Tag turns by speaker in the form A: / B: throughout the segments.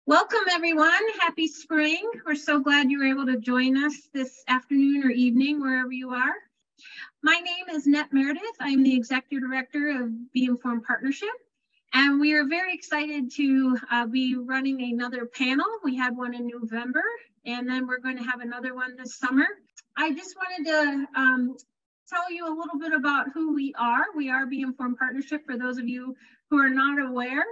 A: Welcome, everyone. Happy spring. We're so glad you were able to join us this afternoon or evening, wherever you are. My name is Net Meredith. I'm the Executive Director of Be Informed Partnership, and we are very excited to be running another panel. We had one in November, and then we're going to have another one this summer. I just wanted to tell you a little bit about who we are. We are Be Informed Partnership, for those of you who are not aware.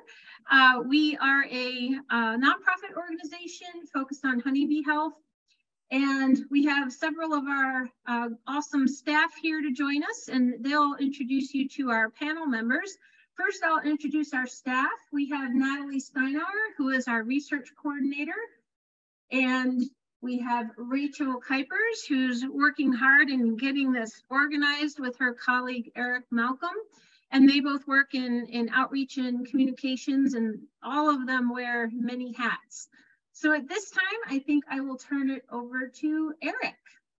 A: We are a nonprofit organization focused on honeybee health, and we have several of our awesome staff here to join us, and they'll introduce you to our panel members. First, I'll introduce our staff. We have Natalie Steinauer, who is our research coordinator, and we have Rachel Kuipers, who's working hard in getting this organized with her colleague, Eric Malcolm. And they both work in outreach and communications, and all of them wear many hats. So at this time, I think I will turn it over to Eric.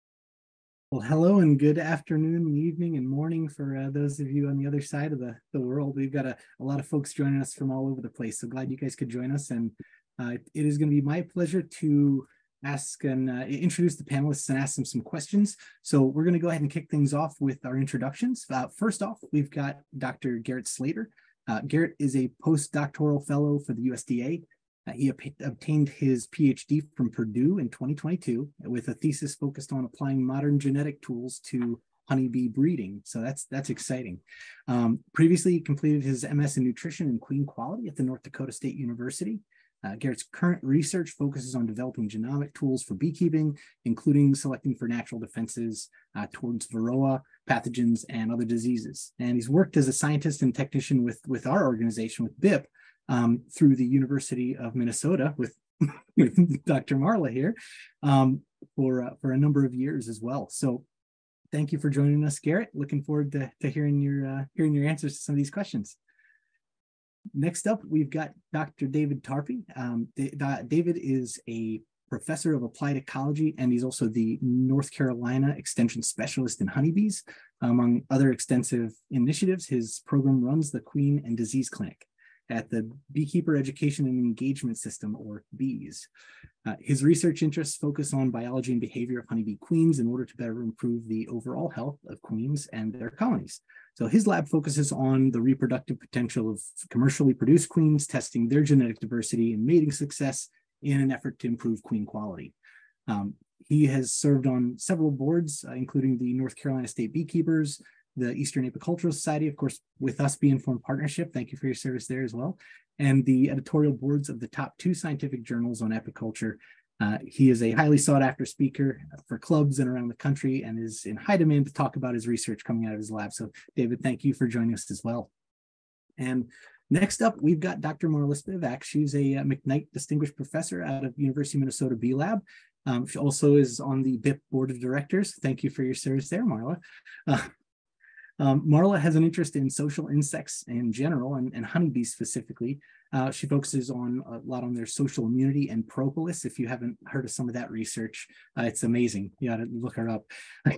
B: Well, hello and good afternoon, evening, and morning for those of you on the other side of the world. We've got a lot of folks joining us from all over the place. So glad you guys could join us. And it is going to be my pleasure to ask and introduce the panelists and ask them some questions. So we're going to go ahead and kick things off with our introductions. First off, we've got Dr. Garrett Slater. Garrett is a postdoctoral fellow for the USDA. He obtained his PhD from Purdue in 2022 with a thesis focused on applying modern genetic tools to honeybee breeding. So that's exciting. Previously, he completed his MS in nutrition and queen quality at the North Dakota State University. Garrett's current research focuses on developing genomic tools for beekeeping, including selecting for natural defenses towards varroa, pathogens, and other diseases. And he's worked as a scientist and technician with our organization, with BIP, through the University of Minnesota with Dr. Marla here for a number of years as well. So thank you for joining us, Garrett. Looking forward to hearing your answers to some of these questions. Next up, we've got Dr. David Tarpey. David is a professor of applied ecology, and he's also the North Carolina Extension Specialist in honeybees. Among other extensive initiatives, his program runs the Queen and Disease Clinic at the Beekeeper Education and Engagement System, or BEES. His research interests focus on biology and behavior of honeybee queens in order to better improve the overall health of queens and their colonies. So his lab focuses on the reproductive potential of commercially produced queens, testing their genetic diversity and mating success in an effort to improve queen quality. He has served on several boards, including the North Carolina State Beekeepers, the Eastern Apicultural Society, of course, with us, Be Informed Partnership. Thank you for your service there as well. And the editorial boards of the top 2 scientific journals on apiculture. He is a highly sought after speaker for clubs and around the country, and is in high demand to talk about his research coming out of his lab. So David, thank you for joining us as well. And next up, we've got Dr. Marla Spivak. She's a McKnight Distinguished Professor out of University of Minnesota Bee Lab. She also is on the BIP Board of Directors. Thank you for your service there, Marla. Marla has an interest in social insects in general, and honeybees specifically. She focuses a lot on their social immunity and propolis. If you haven't heard of some of that research, it's amazing. You got to look her up.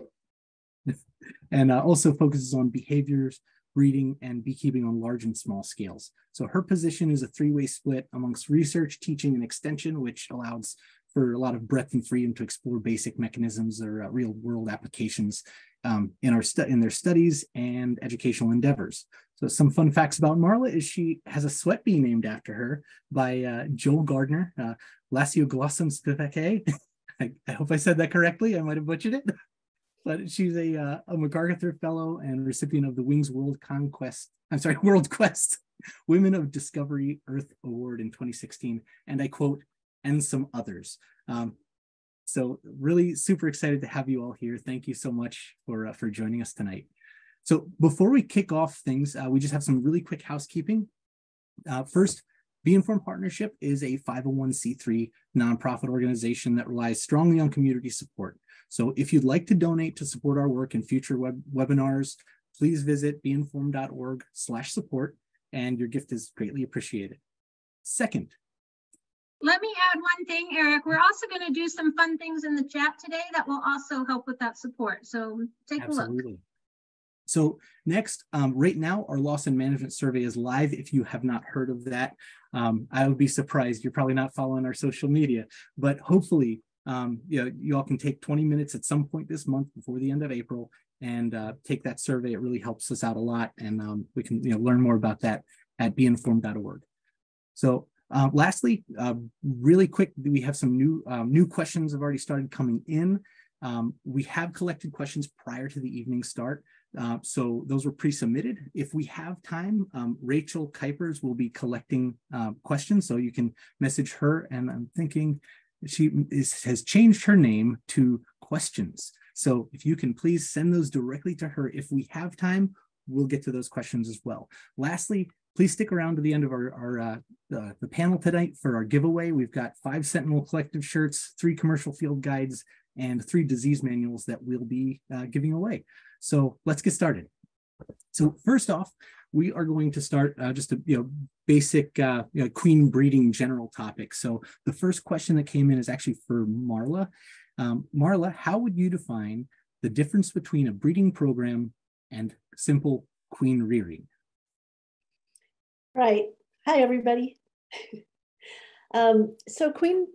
B: And also focuses on behaviors, breeding, and beekeeping on large and small scales. So her position is a 3-way split amongst research, teaching, and extension, which allows for a lot of breadth and freedom to explore basic mechanisms or real-world applications in their studies and educational endeavors. So some fun facts about Marla is she has a sweat bee named after her by Joel Gardner, Lasioglossum spivakae. I hope I said that correctly. I might have butchered it. But she's a MacArthur Fellow and recipient of the Wings World Quest Women of Discovery Earth Award in 2016. And I quote, "and some others." So really super excited to have you all here. Thank you so much for joining us tonight. So before we kick off things, we just have some really quick housekeeping. First, Be Informed Partnership is a 501c3 nonprofit organization that relies strongly on community support. So if you'd like to donate to support our work in future webinars, please visit beinformed.org/support, and your gift is greatly appreciated. Second,
A: let me add one thing, Eric. We're also going to do some fun things in the chat today that will also help with that support. So take a look.
B: So next, right now, our loss and management survey is live. If you have not heard of that, I would be surprised. You're probably not following our social media, but hopefully, you all can take 20 minutes at some point this month before the end of April and take that survey. It really helps us out a lot, and we can learn more about that at beinformed.org. So lastly, really quick, we have some new questions have already started coming in. We have collected questions prior to the evening start. So those were pre-submitted. If we have time, Rachel Kuipers will be collecting questions, so you can message her. And I'm thinking she has changed her name to Questions. So if you can please send those directly to her. If we have time, we'll get to those questions as well. Lastly, please stick around to the end of the panel tonight for our giveaway. We've got 5 Sentinel Collective shirts, 3 commercial field guides, and 3 disease manuals that we'll be giving away. So let's get started. So first off, we are going to start just a basic queen breeding general topic. So the first question that came in is actually for Marla. Marla, how would you define the difference between a breeding program and simple queen rearing?
C: Right. Hi, everybody. So queen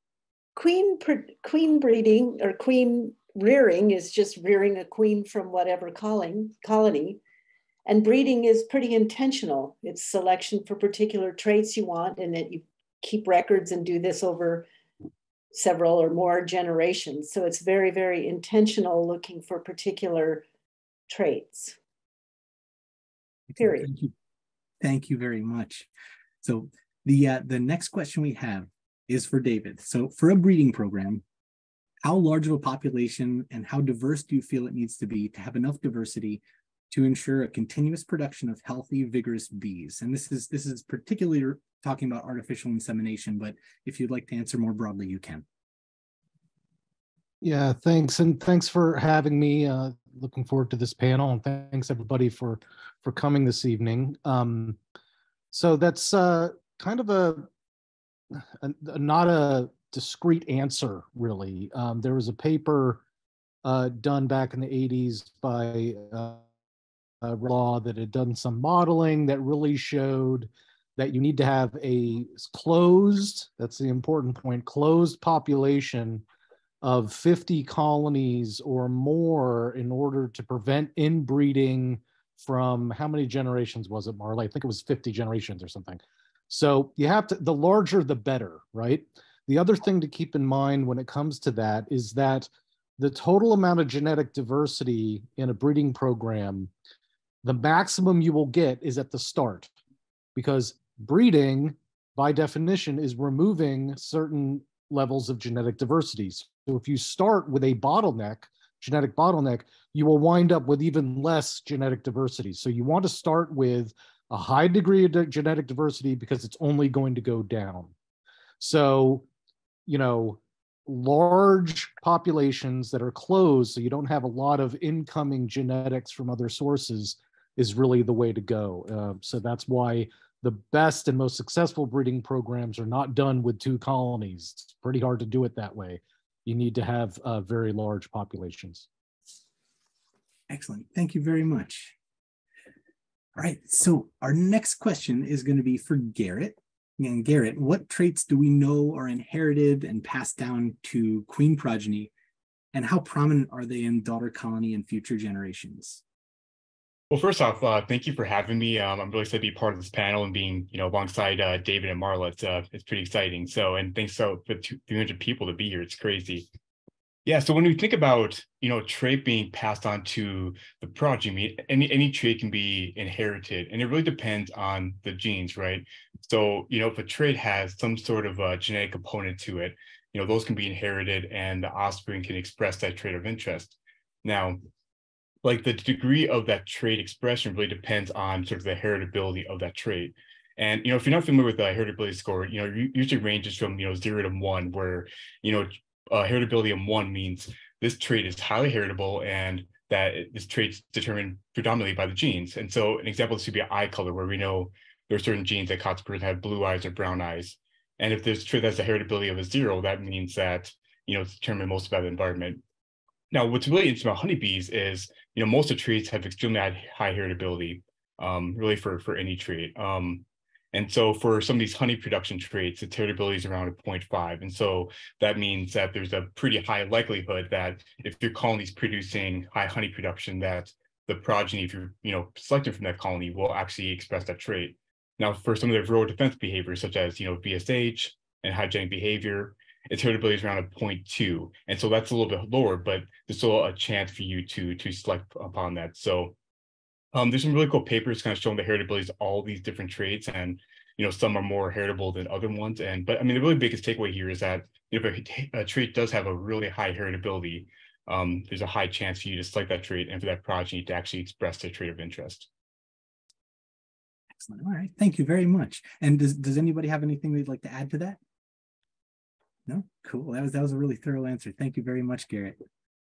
C: breeding or queen rearing is just rearing a queen from whatever colony. And breeding is pretty intentional. It's selection for particular traits you want, and that you keep records and do this over several or more generations. So it's very, very intentional, looking for particular traits. Period.
B: Thank you very much. So the next question we have is for David. So for a breeding program, how large of a population and how diverse do you feel it needs to be to have enough diversity to ensure a continuous production of healthy, vigorous bees? And this is particularly talking about artificial insemination, but if you'd like to answer more broadly, you can.
D: Yeah, thanks. And thanks for having me. Looking forward to this panel, and thanks everybody for coming this evening. So that's kind of not a discrete answer, really. There was a paper done back in the 80s by Law that had done some modeling that really showed that you need to have a closed, that's the important point, closed population of 50 colonies or more in order to prevent inbreeding from, how many generations was it, Marla? I think it was 50 generations or something. So you have to, the larger the better, right? The other thing to keep in mind when it comes to that is that the total amount of genetic diversity in a breeding program, the maximum you will get is at the start, because breeding by definition is removing certain levels of genetic diversity. So if you start with a genetic bottleneck, you will wind up with even less genetic diversity. So you want to start with a high degree of genetic diversity because it's only going to go down. So, large populations that are closed, so you don't have a lot of incoming genetics from other sources, is really the way to go. So that's why the best and most successful breeding programs are not done with 2 colonies. It's pretty hard to do it that way. You need to have very large populations.
B: Excellent. Thank you very much. All right, so our next question is going to be for Garrett. And Garrett, what traits do we know are inherited and passed down to queen progeny, and how prominent are they in daughter colony and future generations?
E: Well, first off, thank you for having me. I'm really excited to be part of this panel and being, alongside David and Marla. It's pretty exciting. So, and thanks for 300 people to be here. It's crazy. Yeah. So when we think about, trait being passed on to the progeny, any trait can be inherited, and it really depends on the genes, right? So, if a trait has some sort of a genetic component to it, those can be inherited, and the offspring can express that trait of interest. Now, like the degree of that trait expression really depends on sort of the heritability of that trait. And, if you're not familiar with the heritability score, usually ranges from, 0 to 1, where, heritability of 1 means this trait is highly heritable and that this trait's determined predominantly by the genes. And so an example, this would be eye color, where we know there are certain genes that cause a person to have blue eyes or brown eyes. And if this trait has a heritability of a 0, that means that, it's determined mostly by the environment. Now, what's really interesting about honeybees is, most of the traits have extremely high heritability, really for any trait. And so for some of these honey production traits, its heritability is around 0.5. And so that means that there's a pretty high likelihood that if your colony is producing high honey production, that the progeny, if you're selected from that colony, will actually express that trait. Now, for some of the viral defense behaviors, such as VSH and hygienic behavior, its heritability is around 0.2. And so that's a little bit lower, but there's still a chance for you to select upon that. So there's some really cool papers kind of showing the heritabilities of all these different traits, and some are more heritable than other ones. But I mean, the really biggest takeaway here is that if a trait does have a really high heritability, there's a high chance for you to select that trait and for that progeny to actually express the trait of interest.
B: Excellent. All right, thank you very much. And does anybody have anything they'd like to add to that? No? Cool. That was a really thorough answer. Thank you very much, Garrett.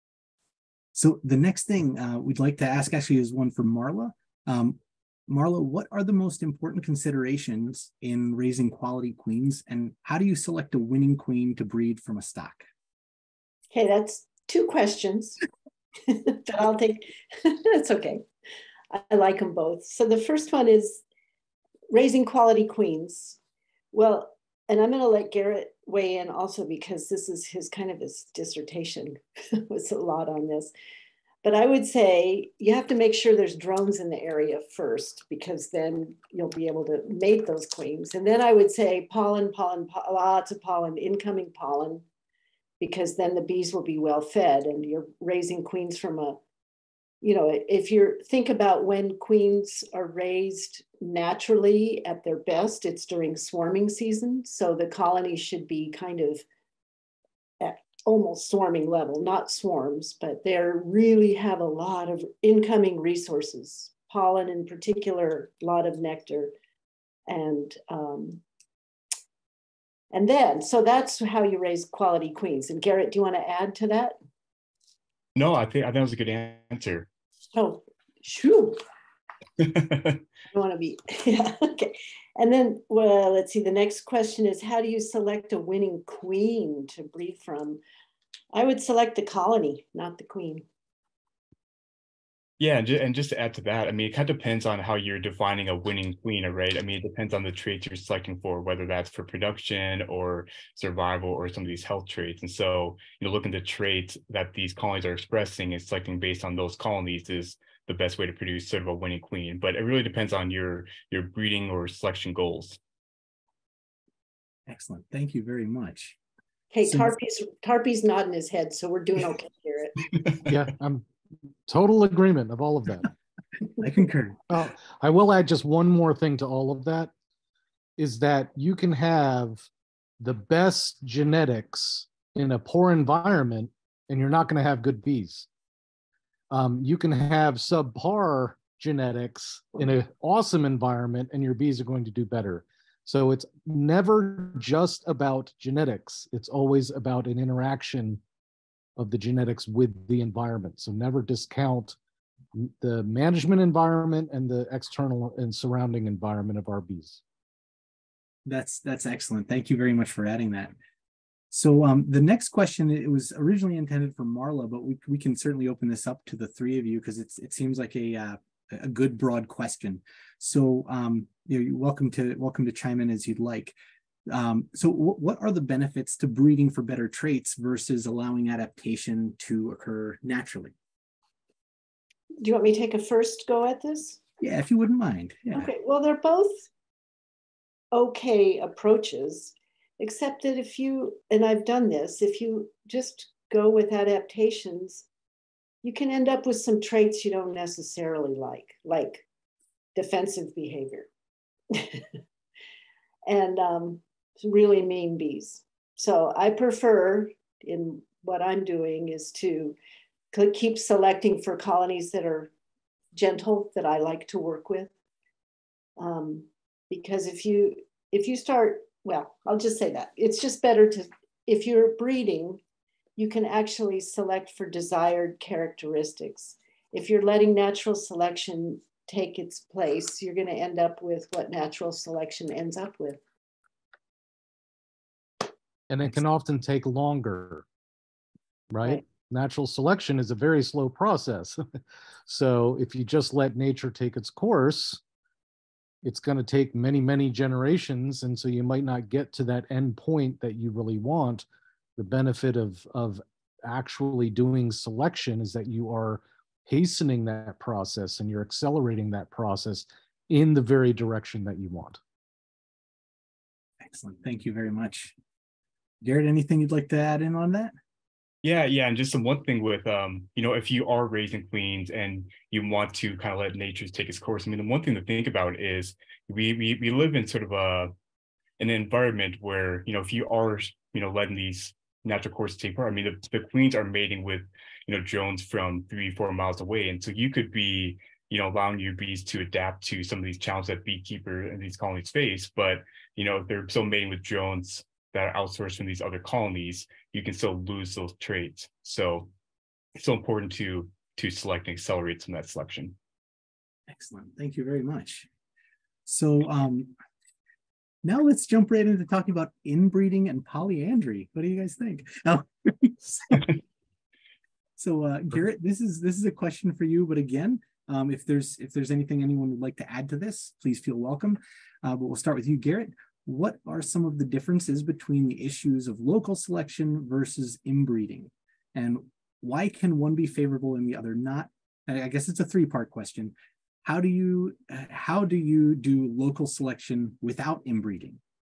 B: So the next thing we'd like to ask actually is one for Marla. Marla, what are the most important considerations in raising quality queens, and how do you select a winning queen to breed from a stock?
C: Okay, that's 2 questions, but I'll take, that's okay. I like them both. So the first one is raising quality queens. Well, and I'm going to let Garrett weigh in also, because this is his dissertation was a lot on this. But I would say you have to make sure there's drones in the area first, because then you'll be able to mate those queens. And then I would say pollen, lots of pollen, incoming pollen, because then the bees will be well fed, and you're raising queens from a, if you think about when queens are raised naturally at their best, it's during swarming season. So the colony should be kind of at almost swarming level, not swarms, but they really have a lot of incoming resources, pollen in particular, a lot of nectar. And then, so that's how you raise quality queens. And Garrett, do you want to add to that?
E: No, I think that was a good answer.
C: Oh, shoo. I want to be, yeah, okay. And then, well, let's see, the next question is, how do you select a winning queen to breed from? I would select the colony, not the queen.
E: Yeah, and just to add to that, I mean, it kind of depends on how you're defining a winning queen, right? I mean, it depends on the traits you're selecting for, whether that's for production or survival or some of these health traits. And so, looking at the traits that these colonies are expressing and selecting based on those colonies is the best way to produce sort of a winning queen. But it really depends on your breeding or selection goals.
B: Excellent. Thank you very much.
C: Okay, so, Tarpy's nodding his head, so we're doing okay, Garrett.
D: Yeah, I'm total agreement of all of that.
B: I concur.
D: I will add just one more thing to all of that, is that you can have the best genetics in a poor environment and you're not going to have good bees. You can have subpar genetics in an awesome environment and your bees are going to do better. So it's never just about genetics. It's always about an interaction of the genetics with the environment. So never discount the management environment and the external and surrounding environment of our bees.
B: That's excellent. Thank you very much for adding that. So the next question, it was originally intended for Marla, but we can certainly open this up to the 3 of you, because it seems like a good broad question. So you're welcome to chime in as you'd like. So what are the benefits to breeding for better traits versus allowing adaptation to occur naturally?
C: Do you want me to take a first go at this?
B: Yeah, if you wouldn't mind. Yeah.
C: Okay, well, they're both okay approaches, except that if you, and I've done this, if you just go with adaptations, you can end up with some traits you don't necessarily like defensive behavior and really mean bees. So I prefer, in what I'm doing, is to keep selecting for colonies that are gentle, that I like to work with. Because if you start, well, I'll just say that it's just better to, if you're breeding, you can actually select for desired characteristics. If you're letting natural selection take its place, you're going to end up with what natural selection ends up with.
D: And it can often take longer, right? natural selection is a very slow process. So if you just let nature take its course, it's going to take many, many generations. And so you might not get to that end point that you really want. The benefit of actually doing selection is that you are hastening that process and you're accelerating that process in the very direction that you want.
B: Excellent. Thank you very much. Garrett, anything you'd like to add in on that?
E: Yeah, and just some one thing with if you are raising queens and you want to kind of let nature take its course, I mean, the one thing to think about is we live in sort of an environment where, if you are, letting these natural courses take part, I mean, the queens are mating with, drones from 3-4 miles away. And so you could be, allowing your bees to adapt to some of these challenges that beekeeper and these colonies face. But, if they're still mating with drones that are outsourced from these other colonies, you can still lose those traits. So it's so important to select and accelerate some of that selection.
B: Excellent. Thank you very much. So now let's jump right into talking about inbreeding and polyandry. What do you guys think? So Garrett, this is a question for you, but again, if there's anything anyone would like to add to this, please feel welcome. But we'll start with you, Garrett. What are some of the differences between the issues of local selection versus inbreeding? And why can one be favorable and the other not? I guess it's a three-part question. How do you do local selection without inbreeding?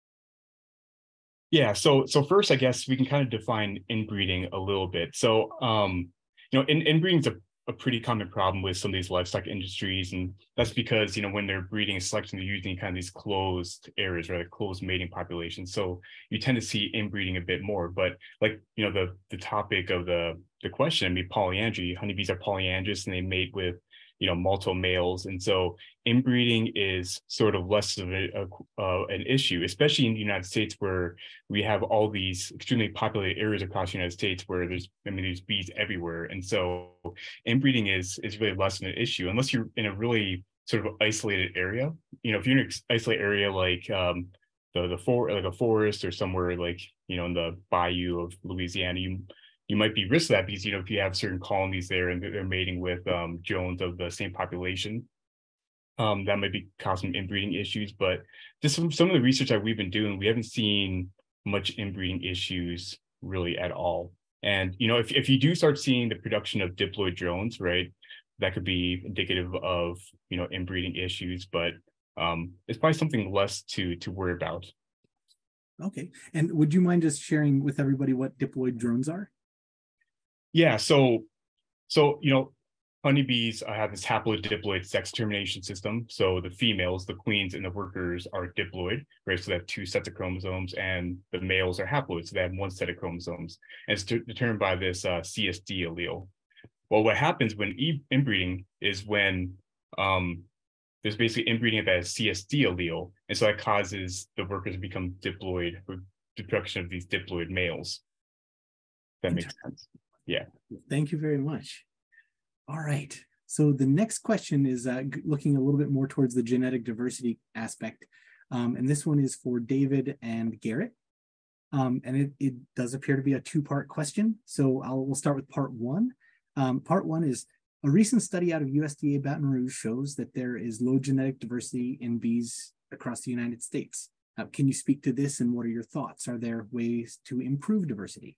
E: Yeah, so first, I guess we can kind of define inbreeding a little bit. So, inbreeding is a pretty common problem with some of these livestock industries, and that's because when they're breeding and selecting, they're using kind of these closed areas, right, closed mating populations. So you tend to see inbreeding a bit more. But like the topic of the question, I mean, polyandry, honeybees are polyandrous and they mate with multiple males, and so inbreeding is sort of less of an issue, especially in the United States, where we have all these extremely populated areas across the United States where there's bees everywhere, and so inbreeding is really less of an issue unless you're in a really sort of isolated area. If you're in an isolated area like like a forest or somewhere like in the bayou of Louisiana, you might be risk that because if you have certain colonies there and they're mating with drones of the same population, that might be causing inbreeding issues. But just some of the research that we've been doing, we haven't seen much inbreeding issues really at all. And if you do start seeing the production of diploid drones, right, that could be indicative of inbreeding issues, but it's probably something less to worry about.
B: Okay, and would you mind just sharing with everybody what diploid drones are?
E: Yeah, so honeybees have this haplodiploid sex determination system. So the females, the queens and the workers are diploid, right? So they have 2 sets of chromosomes, and the males are haploid, so they have 1 set of chromosomes. And it's determined by this CSD allele. Well, what happens when inbreeding is when there's basically inbreeding of that CSD allele, and so that causes the workers to become diploid, with the production of these diploid males. That makes sense. Yeah.
B: Thank you very much. All right. So the next question is looking a little bit more towards the genetic diversity aspect. And this one is for David and Garrett. And it does appear to be a 2-part question. So we'll start with part 1. Part 1 is a recent study out of USDA Baton Rouge shows that there is low genetic diversity in bees across the United States. Can you speak to this and what are your thoughts? Are there ways to improve diversity?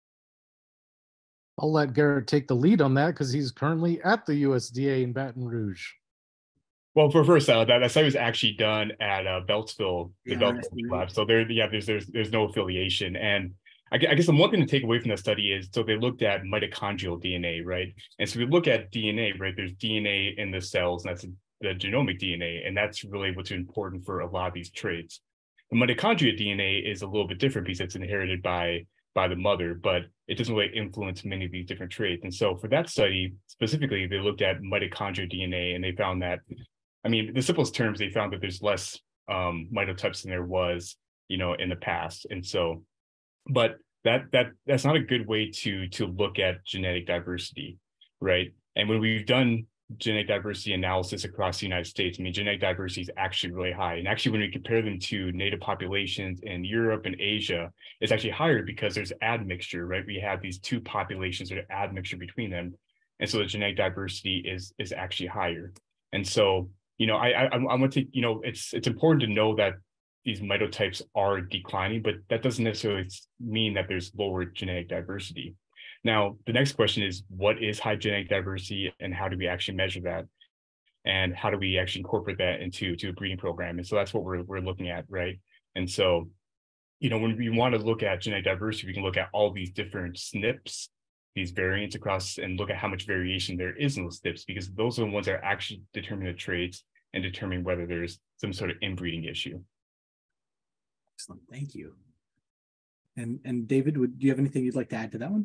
D: I'll let Garrett take the lead on that because he's currently at the USDA in Baton Rouge.
E: Well, for first, that study was actually done at Beltsville, the Beltsville lab. So there's no affiliation. And I guess the one thing to take away from that study is, so they looked at mitochondrial DNA, right? And so we look at DNA, right? There's DNA in the cells, and that's the genomic DNA, and that's really what's important for a lot of these traits. The mitochondrial DNA is a little bit different because it's inherited by the mother, but it doesn't really influence many of these different traits. And so for that study specifically, they looked at mitochondrial DNA, and they found that, I mean, the simplest terms, they found that there's less mitotypes than there was, in the past. And so, but that's not a good way to look at genetic diversity, right? And when we've done genetic diversity analysis across the United States, I mean, genetic diversity is actually really high. And actually, when we compare them to native populations in Europe and Asia, it's actually higher because there's admixture, right? We have these two populations that are admixture between them. And so the genetic diversity is actually higher. And so, you know, I'm going to take, you know, it's important to know that these mitotypes are declining, but that doesn't necessarily mean that there's lower genetic diversity. Now, the next question is, what is high genetic diversity and how do we actually measure that? And how do we actually incorporate that into a breeding program? And so that's what we're looking at, right? And so, you know, when we want to look at genetic diversity, we can look at all these different SNPs, these variants across, and look at how much variation there is in those SNPs, because those are the ones that are actually determining the traits and determining whether there's some sort of inbreeding issue.
B: Excellent, thank you. And David, do you have anything you'd like to add to that one?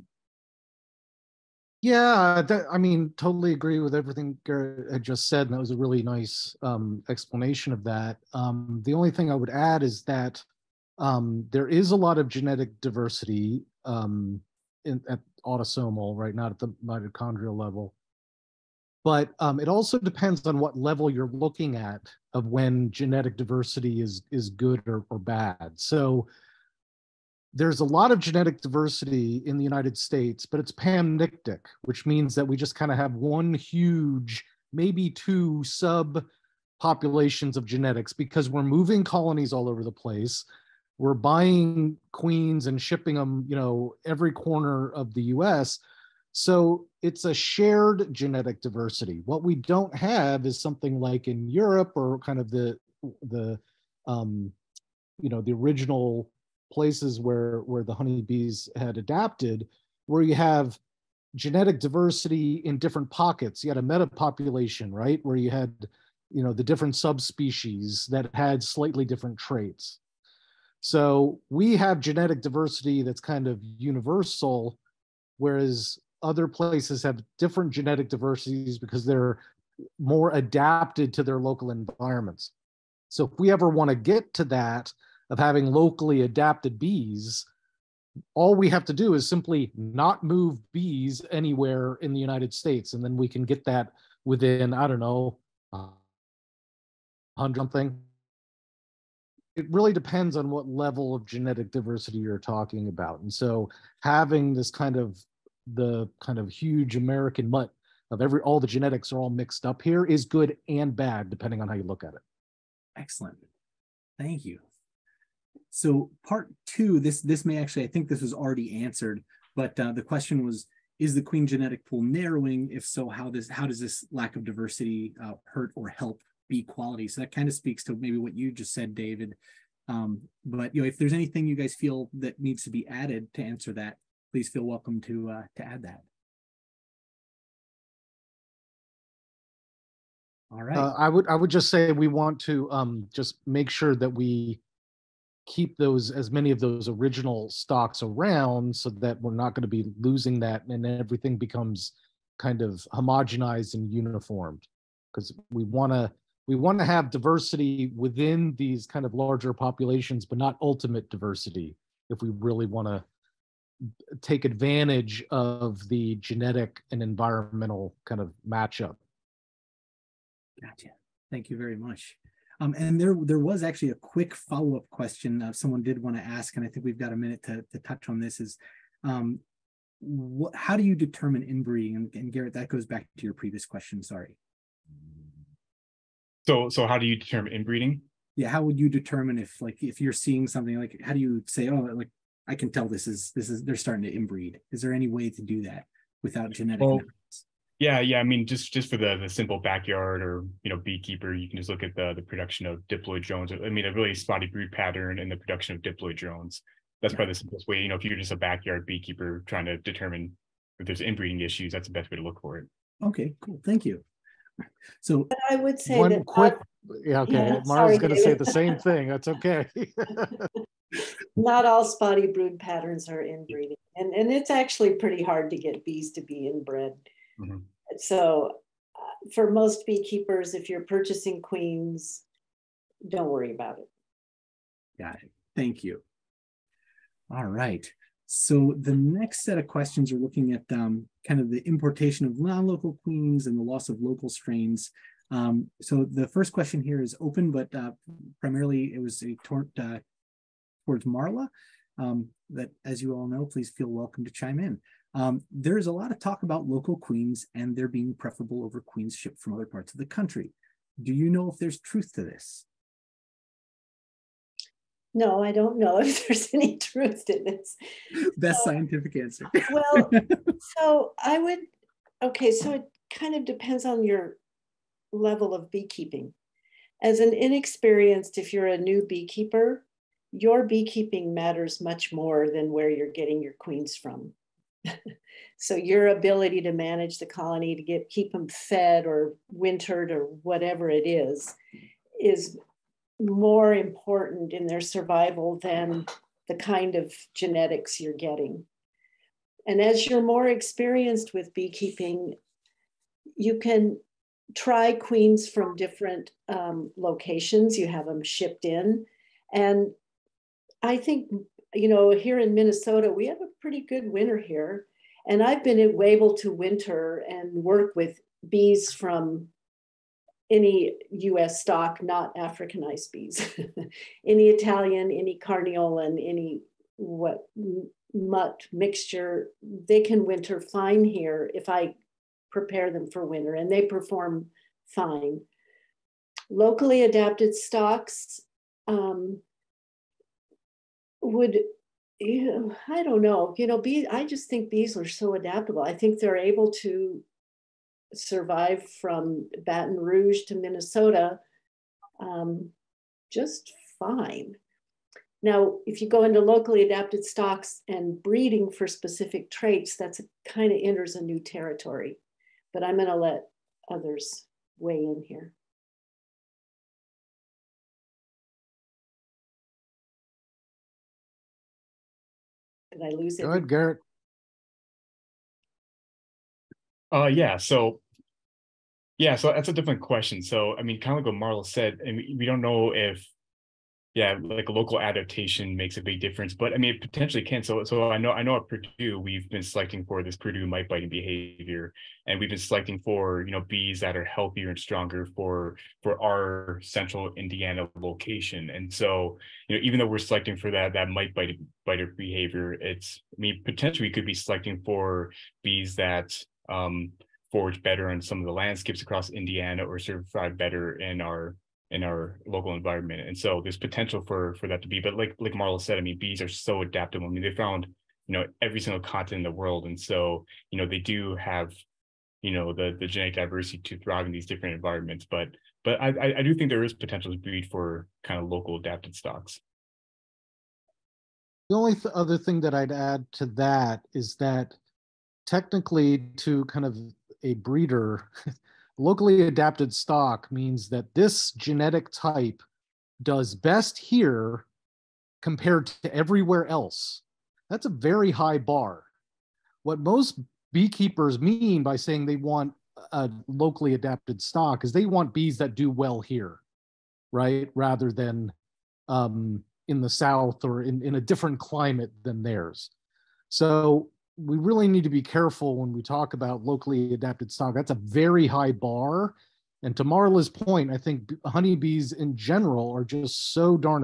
D: Yeah, I mean, totally agree with everything Garrett had just said, and that was a really nice explanation of that. The only thing I would add is that there is a lot of genetic diversity at autosomal, right? Not at the mitochondrial level. But it also depends on what level you're looking at of when genetic diversity is good or bad. So there's a lot of genetic diversity in the United States, but it's pannyctic, which means that we just kind of have one huge, maybe two sub-populations of genetics because we're moving colonies all over the place. We're buying queens and shipping them, you know, every corner of the US. So it's a shared genetic diversity. What we don't have is something like in Europe or kind of the you know, the original places where the honeybees had adapted, where you have genetic diversity in different pockets. You had a metapopulation, right? Where you had, you know, the different subspecies that had slightly different traits. So we have genetic diversity that's kind of universal, whereas other places have different genetic diversities because they're more adapted to their local environments. So if we ever want to get to that, of having locally adapted bees, all we have to do is simply not move bees anywhere in the United States. And then we can get that within, I don't know, 100 something. It really depends on what level of genetic diversity you're talking about. And so having this kind of, the kind of huge American mutt of all the genetics are all mixed up here is good and bad, depending on how you look at it.
B: Excellent, thank you. So part two, this may actually, I think this was already answered, but the question was, is the queen genetic pool narrowing? If so, how does this lack of diversity hurt or help bee quality? So that kind of speaks to maybe what you just said, David. But you know, if there's anything you guys feel that needs to be added to answer that, please feel welcome to add that. All right.
D: I would just say we want to just make sure that we keep those, as many of those original stocks around, so that we're not going to be losing that and everything becomes kind of homogenized and uniformed, because we want to have diversity within these kind of larger populations, but not ultimate diversity if we really want to take advantage of the genetic and environmental kind of matchup.
B: Gotcha. Thank you very much. And there was actually a quick follow-up question someone did want to ask, and I think we've got a minute to touch on this, is how do you determine inbreeding? And Garrett, that goes back to your previous question, sorry.
E: So how do you determine inbreeding?
B: Yeah, how would you determine if you're seeing something, like how do you say, oh, like I can tell this is they're starting to inbreed? Is there any way to do that without genetic evidence?
E: Yeah. I mean, just for the simple backyard or, you know, beekeeper, you can just look at the production of diploid drones. I mean, a really spotty brood pattern and the production of diploid drones. That's probably the simplest way. You know, if you're just a backyard beekeeper trying to determine if there's inbreeding issues, that's the best way to look for it.
B: Okay, cool. Thank you. So
C: but I would say
D: one
C: that
D: quick, yeah, okay.
C: Yeah,
D: Mara's going to say
C: David.
D: the same thing. That's okay.
C: not all spotty brood patterns are inbreeding, and it's actually pretty hard to get bees to be inbred.
E: Mm-hmm.
C: So for most beekeepers, if you're purchasing queens, don't worry about it.
B: got it. Thank you. All right. So the next set of questions are looking at kind of the importation of non-local queens and the loss of local strains. So the first question here is open, but primarily it was towards Marla. That, as you all know, please feel welcome to chime in. There's a lot of talk about local queens and they're being preferable over queens shipped from other parts of the country. Do you know if there's truth to this?
C: No, I don't know if there's any truth to this.
B: Best scientific answer.
C: Well, so I would, okay, so it kind of depends on your level of beekeeping. As an inexperienced, if you're a new beekeeper, your beekeeping matters much more than where you're getting your queens from. So your ability to manage the colony, to keep them fed or wintered or whatever it is more important in their survival than the kind of genetics you're getting. And as you're more experienced with beekeeping, you can try queens from different locations. You have them shipped in. And I think, you know, here in Minnesota, we have a pretty good winter here. And I've been able to winter and work with bees from any US stock, not Africanized bees, any Italian, any Carniolan, any mutt mixture, they can winter fine here if I prepare them for winter, and they perform fine. Locally adapted stocks would, I don't know, you know, I just think bees are so adaptable. I think they're able to survive from Baton Rouge to Minnesota just fine. Now, if you go into locally adapted stocks and breeding for specific traits, that's kind of enters a new territory. But I'm going to let others weigh in here. Did I lose it?
D: Go ahead, Garrett.
E: So that's a different question. So, I mean, kind of like what Marla said, and we don't know if, like local adaptation makes a big difference, but I mean, it potentially can. So I know at Purdue, we've been selecting for this Purdue mite biting behavior, and we've been selecting for, you know, bees that are healthier and stronger for our central Indiana location. And so, you know, even though we're selecting for that mite biter behavior, I mean, potentially we could be selecting for bees that, forage better on some of the landscapes across Indiana or survive better in our local environment. And so there's potential for that to be, but like Marla said, I mean, bees are so adaptable. I mean, they found, you know, every single continent in the world. And so, you know, they do have, you know, the genetic diversity to thrive in these different environments. But I do think there is potential to breed for kind of local adapted stocks.
D: The only other thing that I'd add to that is that technically, to kind of a breeder, locally adapted stock means that this genetic type does best here compared to everywhere else. That's a very high bar. What most beekeepers mean by saying they want a locally adapted stock is they want bees that do well here, right? Rather than in the South or in a different climate than theirs. So we really need to be careful when we talk about locally adapted stock. That's a very high bar. And to Marla's point, I think honeybees in general are just so darn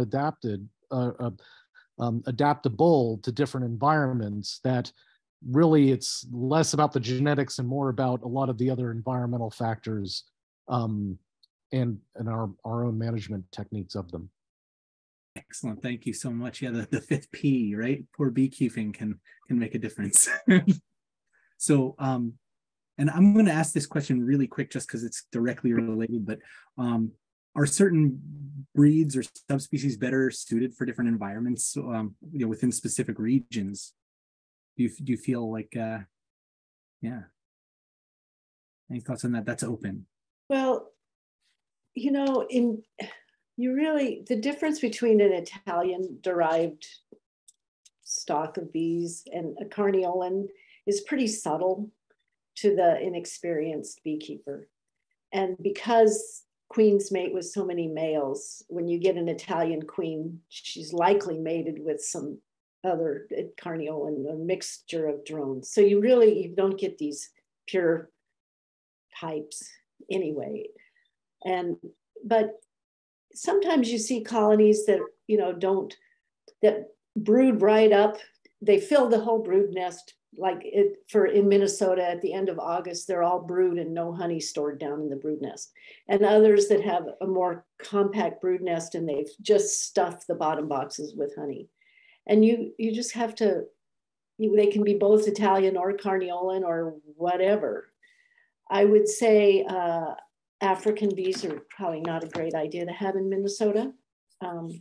D: adaptable to different environments that really it's less about the genetics and more about a lot of the other environmental factors and our own management techniques of them.
B: Excellent. Thank you so much. Yeah, the fifth P, right? Poor beekeeping can make a difference. So, and I'm going to ask this question really quick just because it's directly related, but are certain breeds or subspecies better suited for different environments, you know, within specific regions? Do you feel like, yeah. Any thoughts on that? That's open.
C: Well, you know, the difference between an Italian derived stock of bees and a Carniolan is pretty subtle to the inexperienced beekeeper. And because queens mate with so many males, when you get an Italian queen, she's likely mated with some other carniolan, a mixture of drones. So you don't get these pure types anyway. But sometimes you see colonies that, that brood right up. They fill the whole brood nest, like in Minnesota at the end of August, they're all brood and no honey stored down in the brood nest. And others that have a more compact brood nest and they've just stuffed the bottom boxes with honey. And you just have to, they can be both Italian or carniolan or whatever. I would say African bees are probably not a great idea to have in Minnesota. And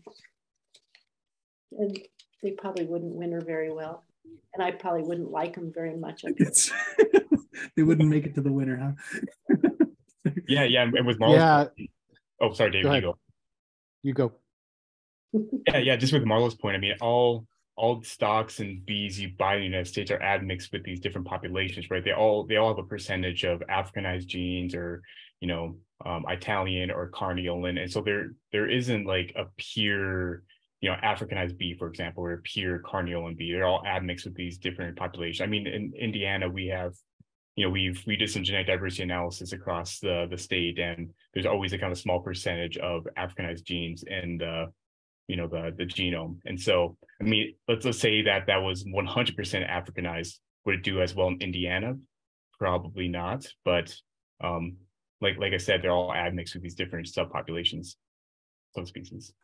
C: they probably wouldn't winter very well. And I probably wouldn't like them very much.
B: They wouldn't make it to the winter, huh?
E: Yeah. And with Marla's, oh, sorry, David,
D: you go.
E: Yeah. Just with Marla's point, I mean, all stocks and bees you buy in the United States are admixed with these different populations, right? They all have a percentage of Africanized genes or, Italian or carniolan. And so there isn't like a pure, Africanized bee, for example, or a pure carniolan bee. They're all admixed with these different populations. I mean, in Indiana, we have, we did some genetic diversity analysis across the state, and there's always a kind of small percentage of Africanized genes in the genome. And so, I mean, let's say that was 100% Africanized. Would it do as well in Indiana? Probably not. But like I said, they're all admixed with these different subpopulations, subspecies.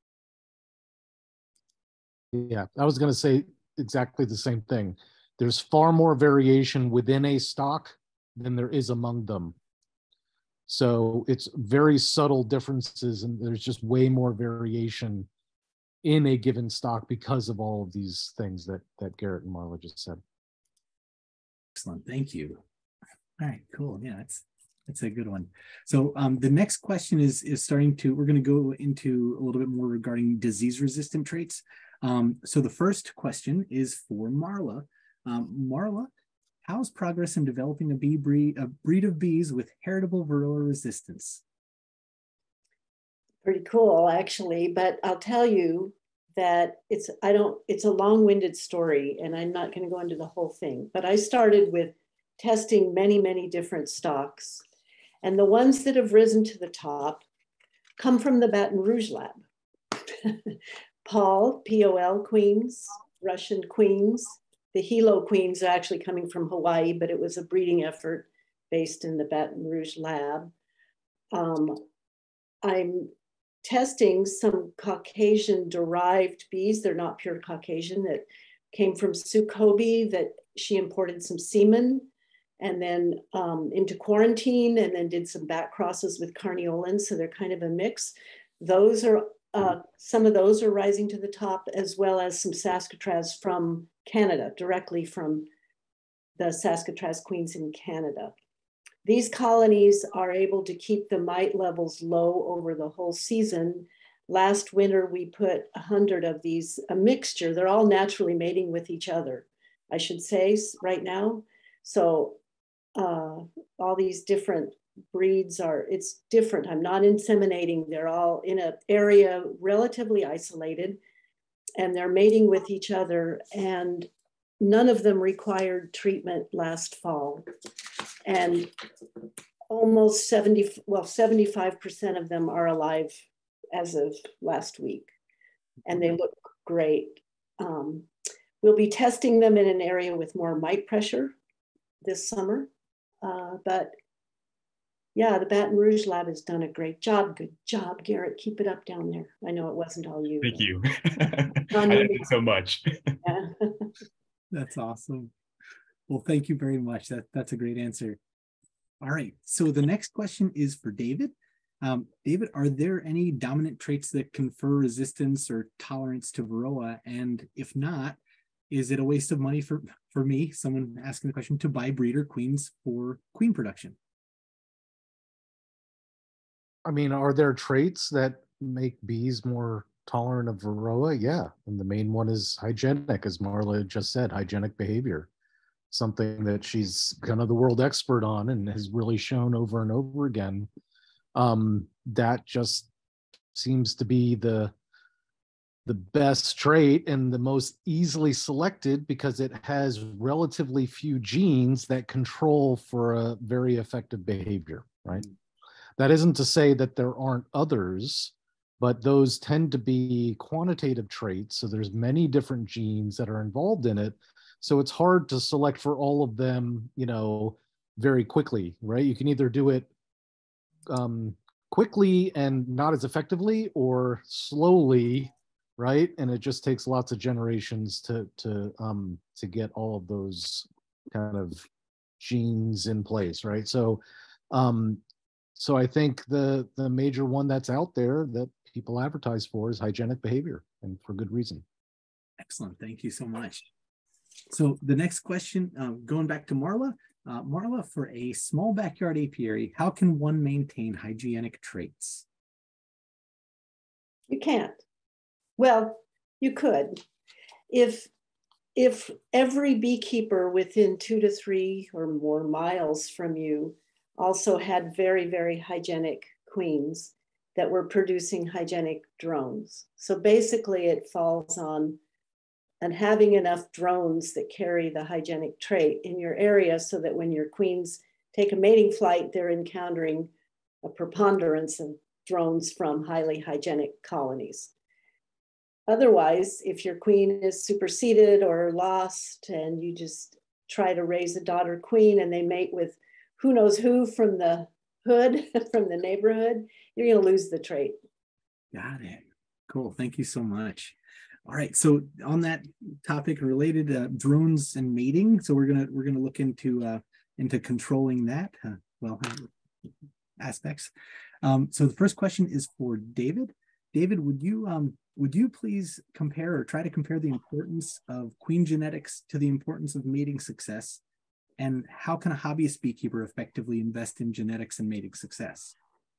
D: Yeah, I was going to say exactly the same thing. There's far more variation within a stock than there is among them. So it's very subtle differences, and there's just way more variation in a given stock because of all of these things that Garrett and Marla just said.
B: Excellent, thank you. All right, cool. Yeah, that's a good one. So the next question is we're going to go into a little bit more regarding disease-resistant traits. So the first question is for Marla. Marla, how's progress in developing a breed of bees with heritable Varroa resistance?
C: Pretty cool, actually, but I'll tell you that it's a long-winded story, and I'm not going to go into the whole thing, but I started with testing many, many different stocks, and the ones that have risen to the top come from the Baton Rouge lab. Pol queens, Russian queens. The Hilo queens are actually coming from Hawaii, but it was a breeding effort based in the Baton Rouge lab. I'm testing some Caucasian derived bees. They're not pure Caucasian, that came from Sue Kobe, that she imported some semen and then into quarantine, and then did some back crosses with carniolans. So they're kind of a mix. Those are, some of those are rising to the top, as well as some Saskatraz from Canada, directly from the Saskatraz queens in Canada. These colonies are able to keep the mite levels low over the whole season. Last winter, we put 100 of these, a mixture. They're all naturally mating with each other, I should say, right now. So all these different breeds it's different. I'm not inseminating. They're all in an area relatively isolated, and they're mating with each other, and none of them required treatment last fall. And almost 75% of them are alive as of last week, and they look great. We'll be testing them in an area with more mite pressure this summer. But yeah, the Baton Rouge lab has done a great job. Good job, Garrett. Keep it up down there. I know it wasn't all you.
E: Thank you. I did so much.
C: Yeah.
B: That's awesome. Well, thank you very much. That's a great answer. All right. So the next question is for David. David, are there any dominant traits that confer resistance or tolerance to Varroa? And if not, is it a waste of money for me, someone asking the question, to buy breeder queens for queen production?
D: I mean, are there traits that make bees more tolerant of Varroa? Yeah. And the main one is hygienic, as Marla just said, hygienic behavior. Something that she's kind of the world expert on and has really shown over and over again. That just seems to be the the best trait and the most easily selected because it has relatively few genes that control for a very effective behavior, right? That isn't to say that there aren't others, but those tend to be quantitative traits. So there's many different genes that are involved in it. So it's hard to select for all of them, very quickly, right? You can either do it quickly and not as effectively, or slowly, right? And it just takes lots of generations to get all of those kind of genes in place, right? So I think the major one that's out there that people advertise for is hygienic behavior, and for good reason.
B: Excellent. Thank you so much. So the next question, going back to Marla. Marla, for a small backyard apiary, how can one maintain hygienic traits?
C: You can't. Well, you could. If every beekeeper within 2 to 3 or more miles from you also had very, very hygienic queens that were producing hygienic drones. So basically it falls on having enough drones that carry the hygienic trait in your area so that when your queens take a mating flight, they're encountering a preponderance of drones from highly hygienic colonies. Otherwise, if your queen is superseded or lost and you just try to raise a daughter queen and they mate with who knows who from the hood, from the neighborhood, you're going to lose the trait.
B: Got it. Cool. Thank you so much. All right. So on that topic related, drones and mating. So we're gonna look into controlling that aspects. So the first question is for David. David, would you please compare or try to compare the importance of queen genetics to the importance of mating success? And how can a hobbyist beekeeper effectively invest in genetics and mating success?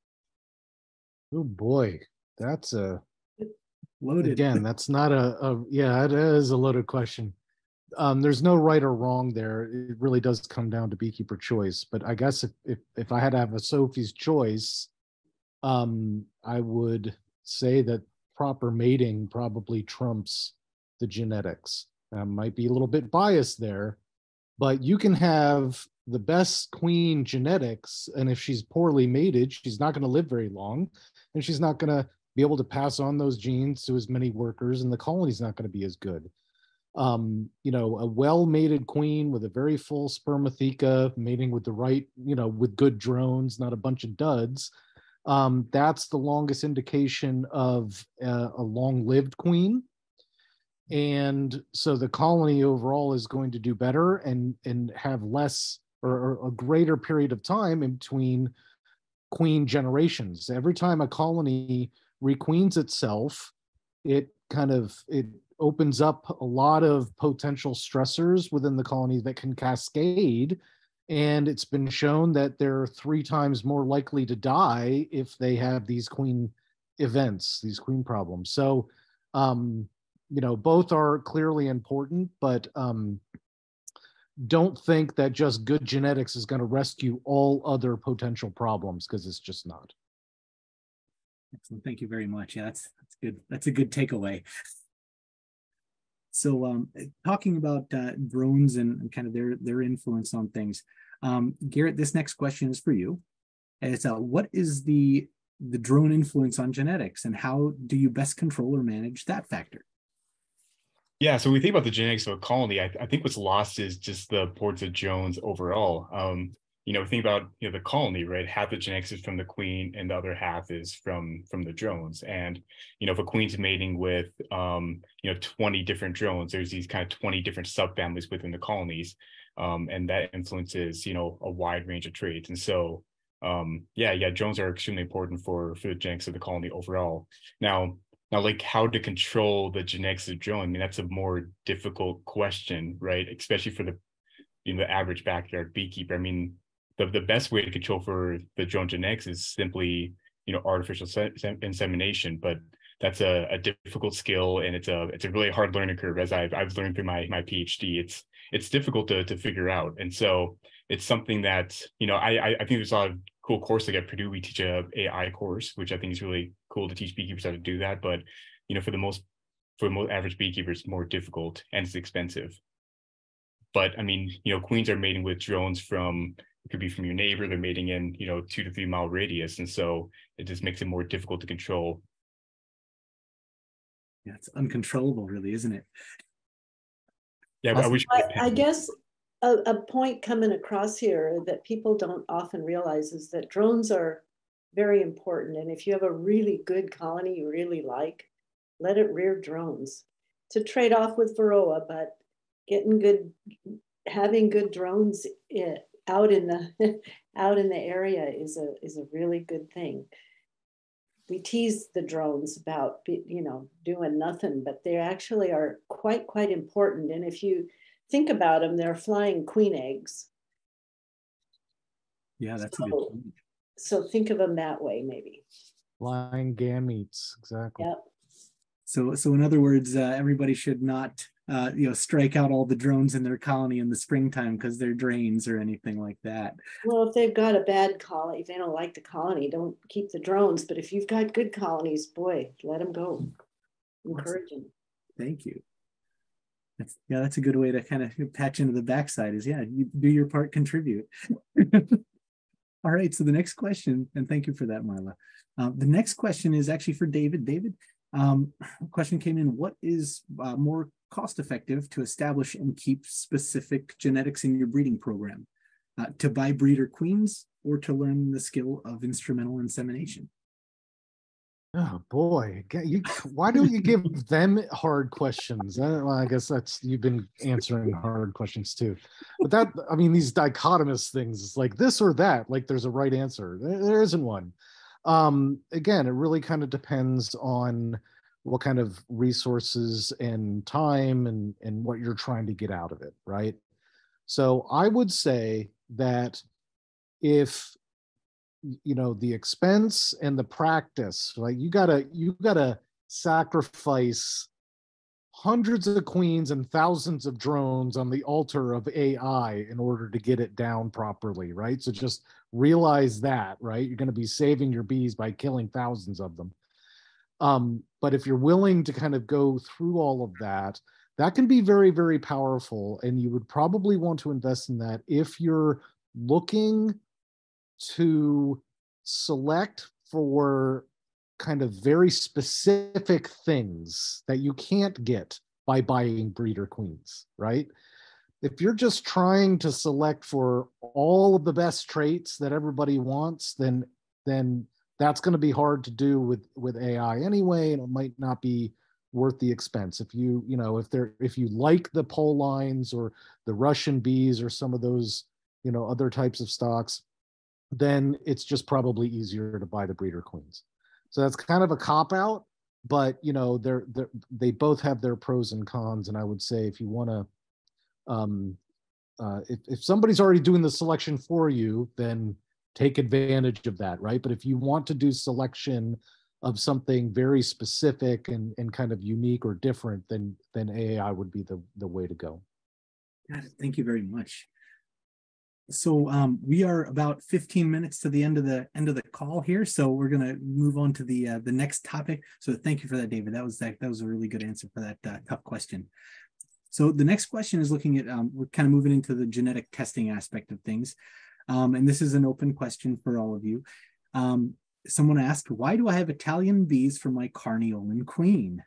D: Oh boy, that's a
B: loaded.
D: Again, that's not it is a loaded question. There's no right or wrong there. It really does come down to beekeeper choice. But I guess if I had to have a Sophie's choice, I would say that proper mating probably trumps the genetics. I might be a little bit biased there, but you can have the best queen genetics, and if she's poorly mated, she's not going to live very long, and she's not going to be able to pass on those genes to as many workers, and the colony's not going to be as good. A well-mated queen with a very full spermatheca, mating with the right, with good drones, not a bunch of duds, that's the longest indication of a long-lived queen. And so the colony overall is going to do better and have less or a greater period of time in between queen generations. Every time a colony requeens itself, it opens up a lot of potential stressors within the colony that can cascade. And it's been shown that they're 3 times more likely to die if they have these queen events, these queen problems. So, both are clearly important, but don't think that just good genetics is going to rescue all other potential problems, because it's just not.
B: Excellent. Thank you very much. Yeah, that's good. That's a good takeaway. So talking about drones and kind of their influence on things. Garrett, this next question is for you. It's what is the drone influence on genetics, and how do you best control or manage that factor?
E: Yeah, so when we think about the genetics of a colony, I think what's lost is just the importance of drones overall. Think about the colony, right? Half the genetics is from the queen, and the other half is from the drones. And if a queen's mating with 20 different drones, there's these kind of 20 different subfamilies within the colonies, and that influences a wide range of traits. And so drones are extremely important for the genetics of the colony overall. Now, like how to control the genetics of drone, I mean, that's a more difficult question, right? Especially for the average backyard beekeeper. I mean, the best way to control for the drone genetics is simply, artificial insemination, but that's a difficult skill, and it's a really hard learning curve, as I've learned through my PhD. It's difficult to figure out. And so it's something that, I think there's a lot of cool course. Like at Purdue, we teach a AI course, which I think is really cool to teach beekeepers how to do that. But, for the most for most average beekeepers more difficult and it's expensive. But I mean, queens are mating with drones it could be from your neighbor, they're mating in, 2 to 3 mile radius. And so it just makes it more difficult to control.
B: Yeah, it's uncontrollable, really, isn't it?
E: Yeah,
B: Awesome.
E: I wish.
C: I guess a point coming across here that people don't often realize is that drones are very important. And if you have a really good colony you really like, let it rear drones. It's a trade-off with Varroa, but having good drones out in the area is a really good thing. We tease the drones about doing nothing, but they actually are quite important. And if you think about them, they're flying queen eggs.
B: Yeah, that's a good point.
C: So think of them that way, maybe.
D: Flying gametes, exactly.
C: Yep.
B: So in other words, everybody should not strike out all the drones in their colony in the springtime because they're drains or anything like that.
C: Well, if they've got a bad colony, if they don't like the colony, don't keep the drones. But if you've got good colonies, boy, let them go. Encourage them.
B: Thank you. That's a good way to kind of patch into the backside is, you do your part, contribute. All right, so the next question, and thank you for that, Marla. The next question is actually for David. David, question came in, what is more cost effective to establish and keep specific genetics in your breeding program? To buy breeder queens or to learn the skill of instrumental insemination?
D: Oh boy, why don't you give them hard questions? Well, I guess you've been answering hard questions too. But these dichotomous things, it's like this or that, like there's a right answer. There isn't one. Again, it really kind of depends on what kind of resources and time and what you're trying to get out of it, right? So I would say that if the expense and the practice, like you gotta sacrifice hundreds of queens and thousands of drones on the altar of AI in order to get it down properly, right? So just realize that, right? You're going to be saving your bees by killing thousands of them. But if you're willing to kind of go through all of that, that can be very, very powerful. And you would probably want to invest in that if you're looking to select for kind of very specific things that you can't get by buying breeder queens, right? If you're just trying to select for all of the best traits that everybody wants, then that's going to be hard to do with AI anyway, and it might not be worth the expense. If you like the pole lines or the Russian bees or some of those other types of stocks, then it's just probably easier to buy the breeder queens. So that's kind of a cop out, but they both have their pros and cons. And I would say if you want to, if somebody's already doing the selection for you, then take advantage of that, right? But if you want to do selection of something very specific and kind of unique or different, then AI would be the way to go.
B: Got it. Thank you very much. So we are about 15 minutes to the end of the call here. So we're going to move on to the next topic. So thank you for that, David. That was a really good answer for that tough question. So the next question is looking at, we're kind of moving into the genetic testing aspect of things. And this is an open question for all of you. Someone asked, why do I have Italian bees for my Carniolan queen?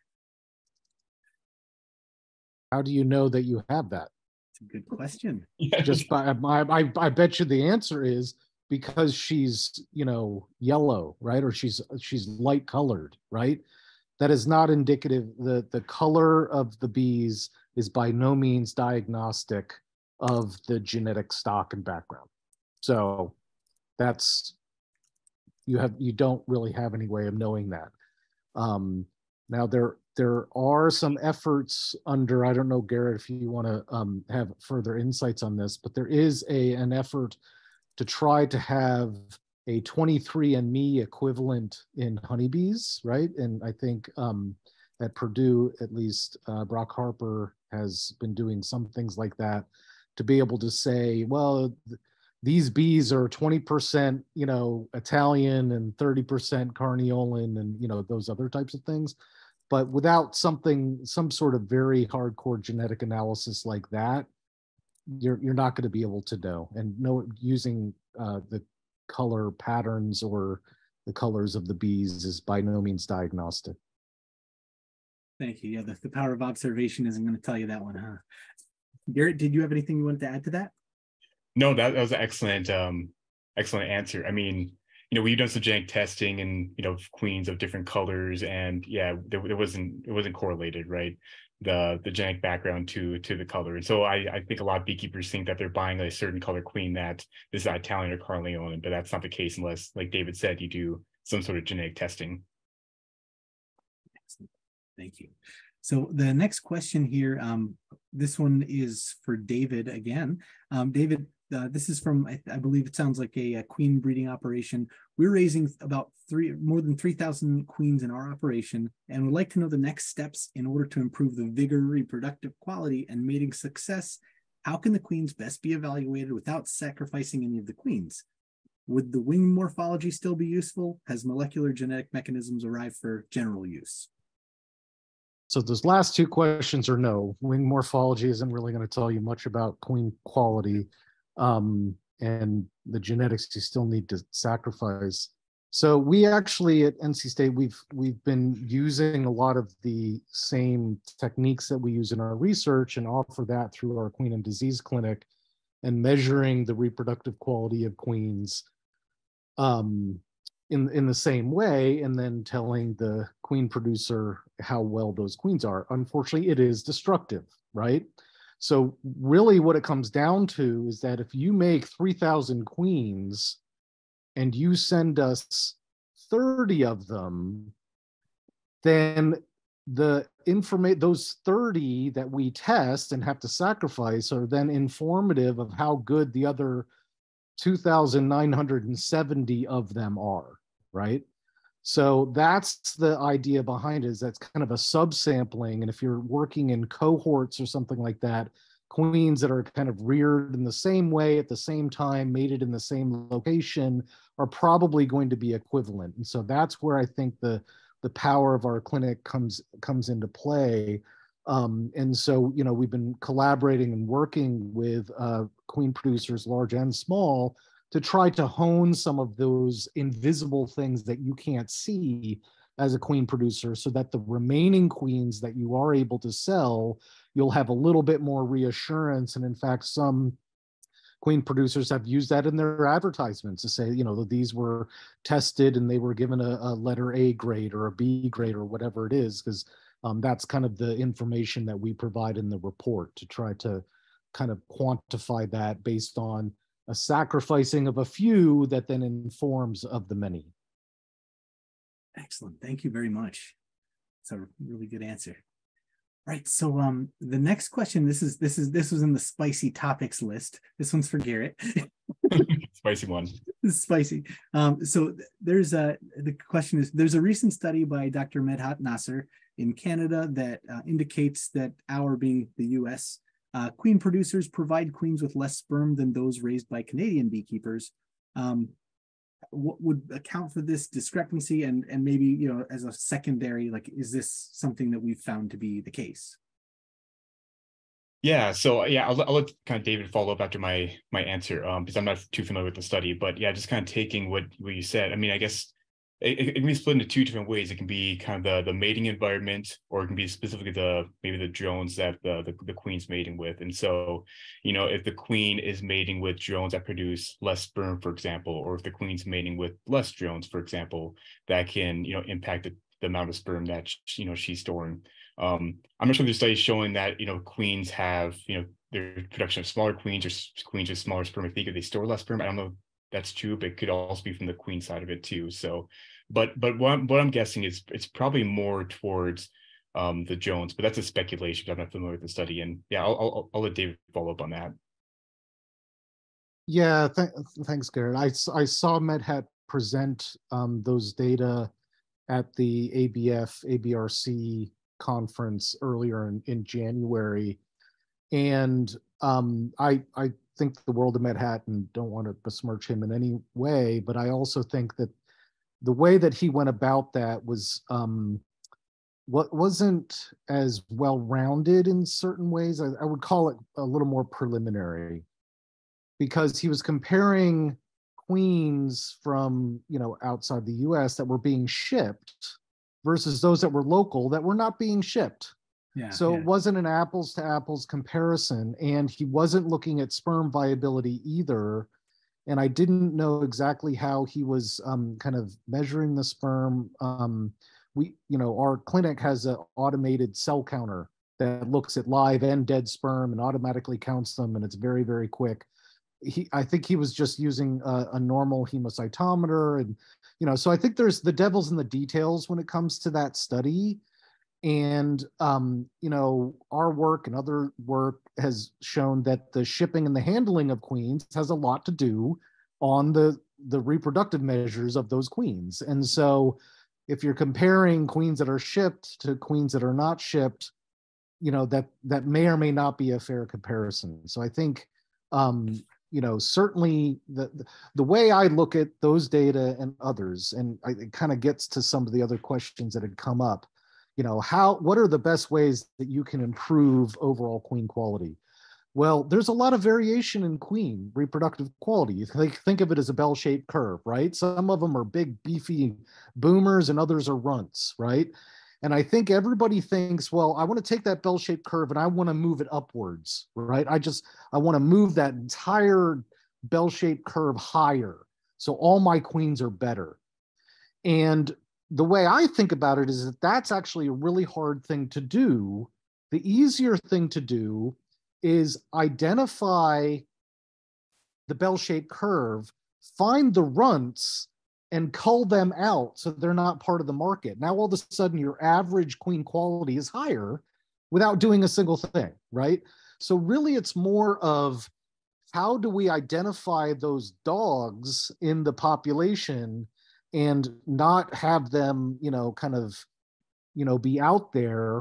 D: How do you know that you have that?
B: A good question.
D: Just I bet you the answer is because she's yellow, right? Or she's light colored, right? That is not indicative. The color of the bees is by no means diagnostic of the genetic stock and background. So that's you don't really have any way of knowing that. Now there are some efforts under, I don't know, Garrett, if you want to have further insights on this, but there is an effort to try to have a 23andMe equivalent in honeybees, right? And I think at Purdue, at least, Brock Harper has been doing some things like that to be able to say, well, these bees are 20%, Italian and 30% Carniolan and, those other types of things. But without some sort of very hardcore genetic analysis like that, you're not going to be able to know. And using the color patterns or the colors of the bees is by no means diagnostic.
B: Thank you. Yeah, the power of observation isn't going to tell you that one, huh? Garrett, did you have anything you wanted to add to that?
E: No, that was an excellent answer. I mean, we've done some genetic testing and queens of different colors, and yeah, it wasn't correlated, right? The genetic background to the color. And so I think a lot of beekeepers think that they're buying a certain color queen that is Italian or Carleone, but that's not the case unless, like David said, you do some sort of genetic testing.
B: Excellent. Thank you. So the next question here, this one is for David again. David, this is from, I believe it sounds like a queen breeding operation. We're raising about more than 3,000 queens in our operation, and would like to know the next steps in order to improve the vigor, reproductive quality, and mating success. How can the queens best be evaluated without sacrificing any of the queens? Would the wing morphology still be useful? Has molecular genetic mechanisms arrived for general use?
D: So those last two questions are no. Wing morphology isn't really going to tell you much about queen quality, and the genetics you still need to sacrifice. So we actually at NC State, we've been using a lot of the same techniques that we use in our research and offer that through our Queen and Disease Clinic, and measuring the reproductive quality of queens in the same way, and then telling the queen producer how well those queens are. Unfortunately, it is destructive, right? So really what it comes down to is that if you make 3,000 queens and you send us 30 of them, then those 30 that we test and have to sacrifice are then informative of how good the other 2,970 of them are, right? So that's the idea behind it, is that's kind of a subsampling. And if you're working in cohorts or something like that, queens that are kind of reared in the same way at the same time, mated in the same location, are probably going to be equivalent. And so that's where I think the power of our clinic comes into play. And so, we've been collaborating and working with queen producers, large and small, to try to hone some of those invisible things that you can't see as a queen producer, so that the remaining queens that you are able to sell, you'll have a little bit more reassurance. And in fact, some queen producers have used that in their advertisements to say, that these were tested and they were given a letter A grade or a B grade or whatever it is, because that's kind of the information that we provide in the report, to try to kind of quantify that based on a sacrificing of a few that then informs of the many.
B: Excellent. Thank you very much. It's a really good answer. Right. So the next question, this was in the spicy topics list. This one's for Garrett.
E: Spicy one.
B: This is spicy. So the question is, there's a recent study by Dr. Medhat Nasser in Canada that indicates that our, being the US, queen producers provide queens with less sperm than those raised by Canadian beekeepers. What would account for this discrepancy, and maybe, as a secondary, is this something that we've found to be the case?
E: Yeah, so I'll let kind of David follow up after my answer, because I'm not too familiar with the study. But yeah, just kind of taking what you said. I mean, I guess it can be split into two different ways. It can be kind of the mating environment, or it can be specifically maybe the drones that the queen's mating with. And so, if the queen is mating with drones that produce less sperm, for example, or if the queen's mating with less drones, for example, that can impact the amount of sperm that she's storing. I'm not sure there's studies showing that queens have their production of smaller queens, or queens with smaller spermatheca, they store less sperm. I don't know if that's true, but it could also be from the queen side of it too. So, but what I'm guessing is it's probably more towards the drones, but that's a speculation. I'm not familiar with the study, and yeah, I'll let David follow up on that.
D: Yeah, thanks, Garrett. I saw Medhat present those data at the ABRC conference earlier in January, and I think the world of Medhat, and don't want to besmirch him in any way, but I also think that the way that he went about that was wasn't as well-rounded in certain ways. I would call it a little more preliminary, because he was comparing queens from, outside the US that were being shipped versus those that were local that were not being shipped.
B: Yeah.
D: So it wasn't an apples to apples comparison, and he wasn't looking at sperm viability either. And I didn't know exactly how he was kind of measuring the sperm. Our clinic has an automated cell counter that looks at live and dead sperm and automatically counts them, and it's very, very quick. I think he was just using a normal hemocytometer, and so I think there's the devil's in the details when it comes to that study. And our work and other work has shown that the shipping and the handling of queens has a lot to do on the reproductive measures of those queens. And so if you're comparing queens that are shipped to queens that are not shipped, that may or may not be a fair comparison. So I think certainly the way I look at those data and others, and it kind of gets to some of the other questions that had come up, what are the best ways that you can improve overall queen quality? Well, there's a lot of variation in queen reproductive quality. Think of it as a bell-shaped curve, right? Some of them are big, beefy boomers and others are runts, right? And I think everybody thinks, well, I want to take that bell-shaped curve and I want to move it upwards, right? I want to move that entire bell-shaped curve higher, so all my queens are better. And the way I think about it is that that's actually a really hard thing to do. The easier thing to do is identify the bell-shaped curve, find the runts, and cull them out so they're not part of the market. Now, all of a sudden, your average queen quality is higher without doing a single thing, right? So really, it's more of how do we identify those dogs in the population and not have them, be out there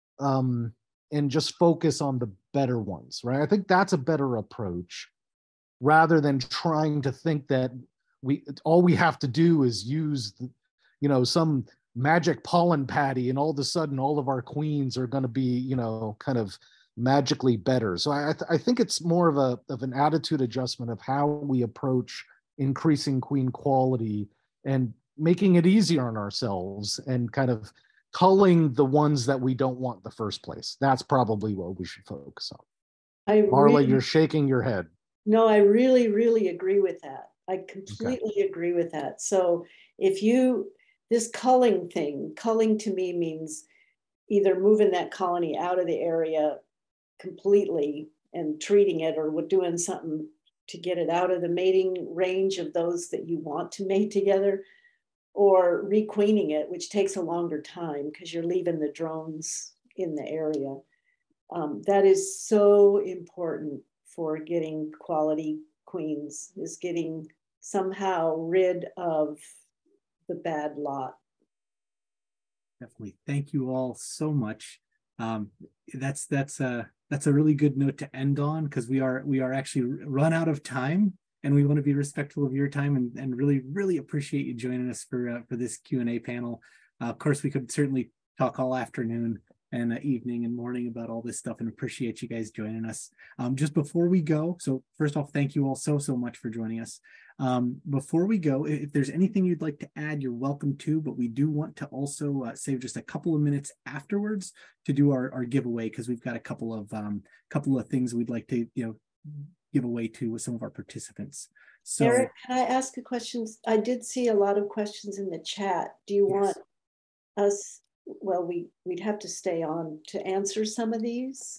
D: and just focus on the better ones, right? I think that's a better approach rather than trying to think that all we have to do is use, some magic pollen patty and all of a sudden all of our queens are going to be, kind of magically better. So I think it's more of an attitude adjustment of how we approach increasing queen quality and making it easier on ourselves and kind of culling the ones that we don't want in the first place. That's probably what we should focus on. Marla, you're shaking your head.
C: No, I really, really agree with that. I completely agree with that. So this culling thing, culling to me means either moving that colony out of the area completely and treating it, or doing something to get it out of the mating range of those that you want to mate together, or requeening it, which takes a longer time because you're leaving the drones in the area. That is so important for getting quality queens, is getting somehow rid of the bad lot.
B: Definitely. Thank you all so much. That's a really good note to end on, because we are actually run out of time, and we want to be respectful of your time and really, really appreciate you joining us for this Q&A panel. Of course, we could certainly talk all afternoon and evening and morning about all this stuff, and appreciate you guys joining us. Just before we go, so first off, thank you all so much for joining us. Before we go, if there's anything you'd like to add, you're welcome to, but we do want to also save just a couple of minutes afterwards to do our giveaway, because we've got a couple of things we'd like to give away to with some of our participants. So
C: Eric, can I ask a question? I did see a lot of questions in the chat. Do you want us, well, we'd have to stay on to answer some of these.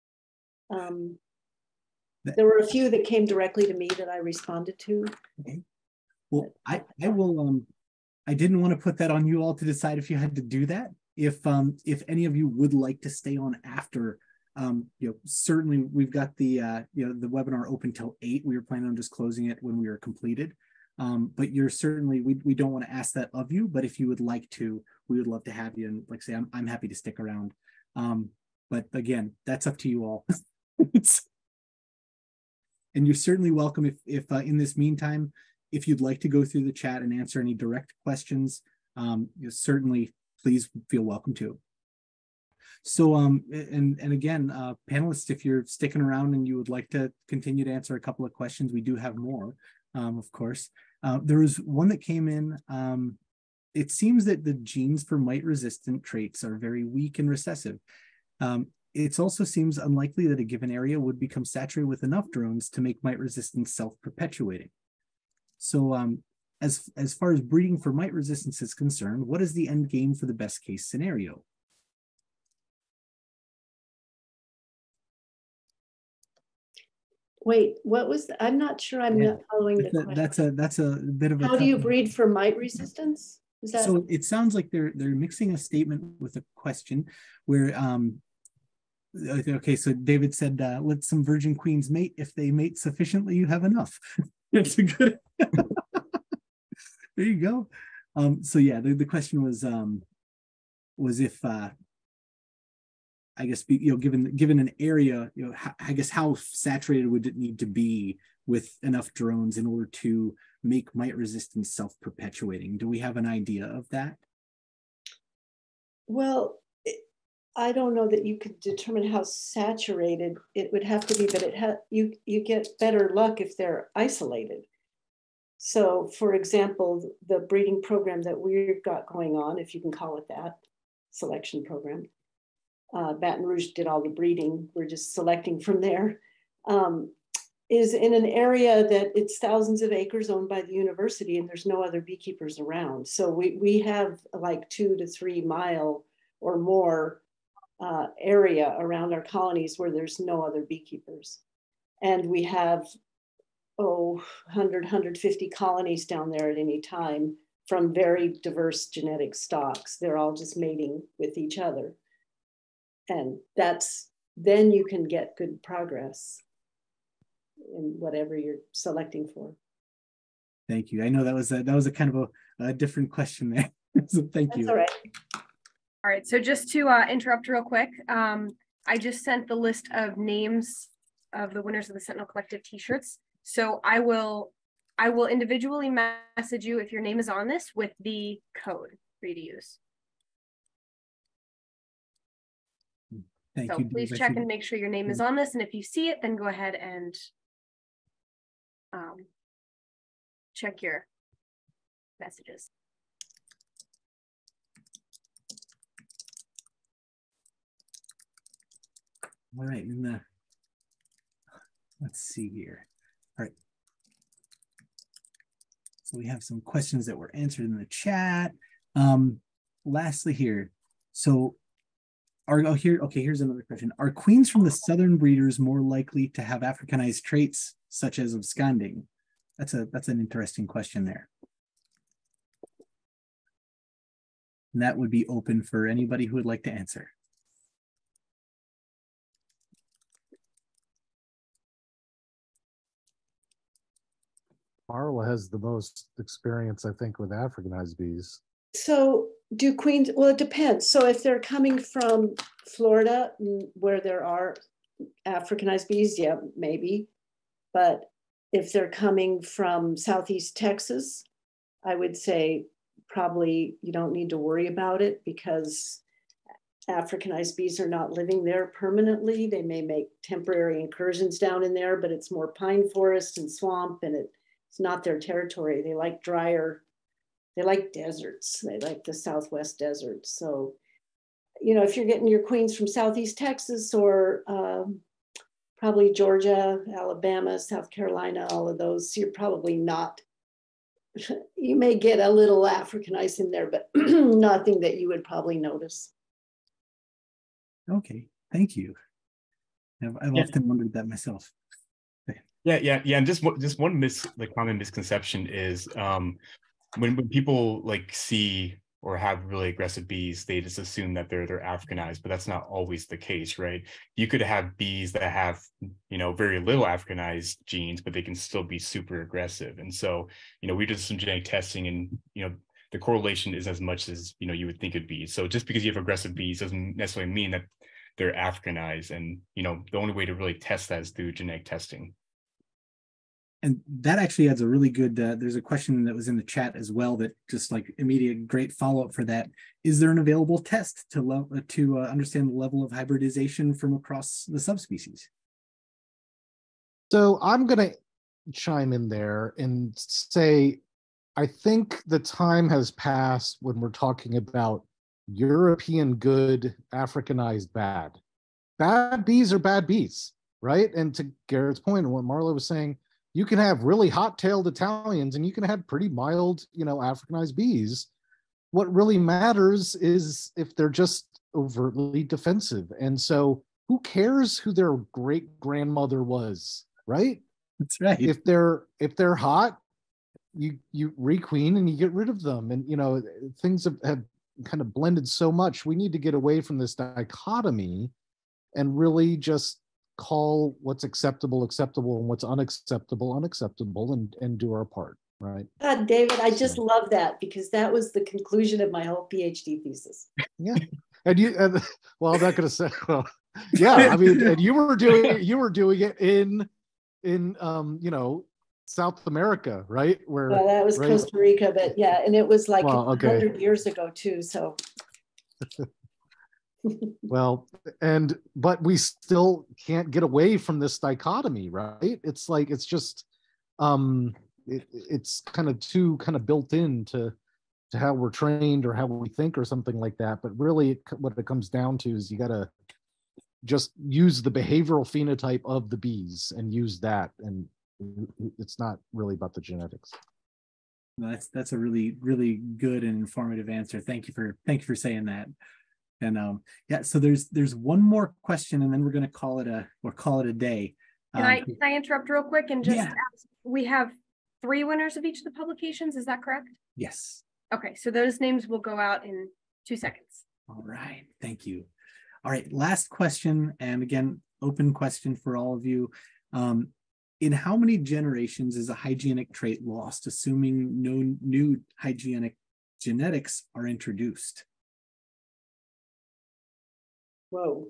C: There were a few that came directly to me that I responded to.
B: Okay. Well, I will. I didn't want to put that on you all to decide if you had to do that. If any of you would like to stay on after, certainly we've got the the webinar open till 8. We were planning on just closing it when we were completed. But you're certainly, we don't want to ask that of you, but if you would like to, we would love to have you. And like I say, I'm happy to stick around. But again, that's up to you all. And you're certainly welcome if in this meantime, if you'd like to go through the chat and answer any direct questions, certainly please feel welcome to. So and again, panelists, if you're sticking around and you would like to continue to answer a couple of questions, we do have more, of course. There was one that came in. It seems that the genes for mite-resistant traits are very weak and recessive. It also seems unlikely that a given area would become saturated with enough drones to make mite resistance self-perpetuating. So as far as breeding for mite resistance is concerned, what is the end game for the best case scenario?
C: Wait, what was, I'm not sure I'm not following the question.
B: That's a bit of a
C: How do you breed for mite resistance? Is that...
B: So it sounds like they're mixing a statement with a question where okay, so David said, let some virgin queens mate. If they mate sufficiently, you have enough. It's a good, there you go. So yeah, the question was if, I guess, given an area, I guess how saturated would it need to be with enough drones in order to make mite resistance self-perpetuating? Do we have an idea of that?
C: Well, I don't know that you could determine how saturated it would have to be, but you get better luck if they're isolated. So for example, the breeding program that we've got going on, if you can call it that, selection program, Baton Rouge did all the breeding, we're just selecting from there, is in an area that it's thousands of acres owned by the university and there's no other beekeepers around. So we have like 2 to 3 mile or more area around our colonies where there's no other beekeepers. And we have, 100, 150 colonies down there at any time from very diverse genetic stocks. They're all just mating with each other. And then you can get good progress in whatever you're selecting for.
B: Thank you. I know that was a kind of a different question there. So thank you.
C: That's all right.
F: All right, so just to interrupt real quick, I just sent the list of names of the winners of the Sentinel Collective t-shirts. So I will individually message you if your name is on this with the code for you to use.
B: Thank
F: so
B: you.
F: Please check and make sure your name is on this. And if you see it, then go ahead and check your messages.
B: All right, let's see here. All right. So we have some questions that were answered in the chat. Lastly here, so here's another question. Are queens from the southern breeders more likely to have Africanized traits such as absconding? That's an interesting question there. And that would be open for anybody who would like to answer.
D: Marla has the most experience, I think, with Africanized bees.
C: So do queens, well, it depends. So if they're coming from Florida where there are Africanized bees, yeah, maybe. But if they're coming from Southeast Texas, I would say probably you don't need to worry about it because Africanized bees are not living there permanently. They may make temporary incursions down in there, but it's more pine forest and swamp and it's not their territory. They like drier, they like deserts. They like the Southwest deserts. So, if you're getting your queens from Southeast Texas or probably Georgia, Alabama, South Carolina, all of those, you're probably not, you may get a little Africanized in there, but nothing that you would probably notice.
B: Okay, thank you. I've often wondered that myself.
E: Yeah. And just one common misconception is when people see or have really aggressive bees, they just assume that they're Africanized, but that's not always the case, right? You could have bees that have very little Africanized genes, but they can still be super aggressive. And so we did some genetic testing, and the correlation is as much as you would think it'd be. So just because you have aggressive bees doesn't necessarily mean that they're Africanized. And the only way to really test that is through genetic testing.
B: And that actually adds a really good, there's a question that was in the chat as well that just like immediate great follow-up for that. Is there an available test to understand the level of hybridization from across the subspecies?
D: So I'm going to chime in there and say, I think the time has passed when we're talking about European good, Africanized bad. Bad bees are bad bees, right? And to Garrett's point, and what Marla was saying, you can have really hot-tailed Italians and you can have pretty mild, Africanized bees. What really matters is if they're just overtly defensive. And so who cares who their great-grandmother was, right?
B: That's right.
D: If they're hot, you requeen and you get rid of them. And, things have kind of blended so much. We need to get away from this dichotomy and really just call what's acceptable and what's unacceptable and do our part, right?
C: God, David, I just love that, because that was the conclusion of my whole PhD thesis.
D: Yeah. Well, I'm not going to say, well, yeah, I mean, and you were doing it in South America, right? Where
C: well, that was
D: right?
C: Costa Rica, but yeah, and it was like
D: okay.
C: 100 years ago too, so.
D: Well, but we still can't get away from this dichotomy, right? It's like, it's just, it's kind of built into how we're trained or how we think or something like that. But really what it comes down to is you got to just use the behavioral phenotype of the bees and use that. And it's not really about the genetics.
B: No, that's a really, really good and informative answer. Thank you for saying that. And yeah, so there's one more question, and then we're going to call it a day.
F: Can I interrupt real quick and just
B: ask?
F: We have 3 winners of each of the publications. Is that correct?
B: Yes.
F: Okay, so those names will go out in 2 seconds.
B: All right, thank you. All right, last question, and again, open question for all of you. In how many generations is a hygienic trait lost, assuming no new hygienic genetics are introduced?
C: Whoa.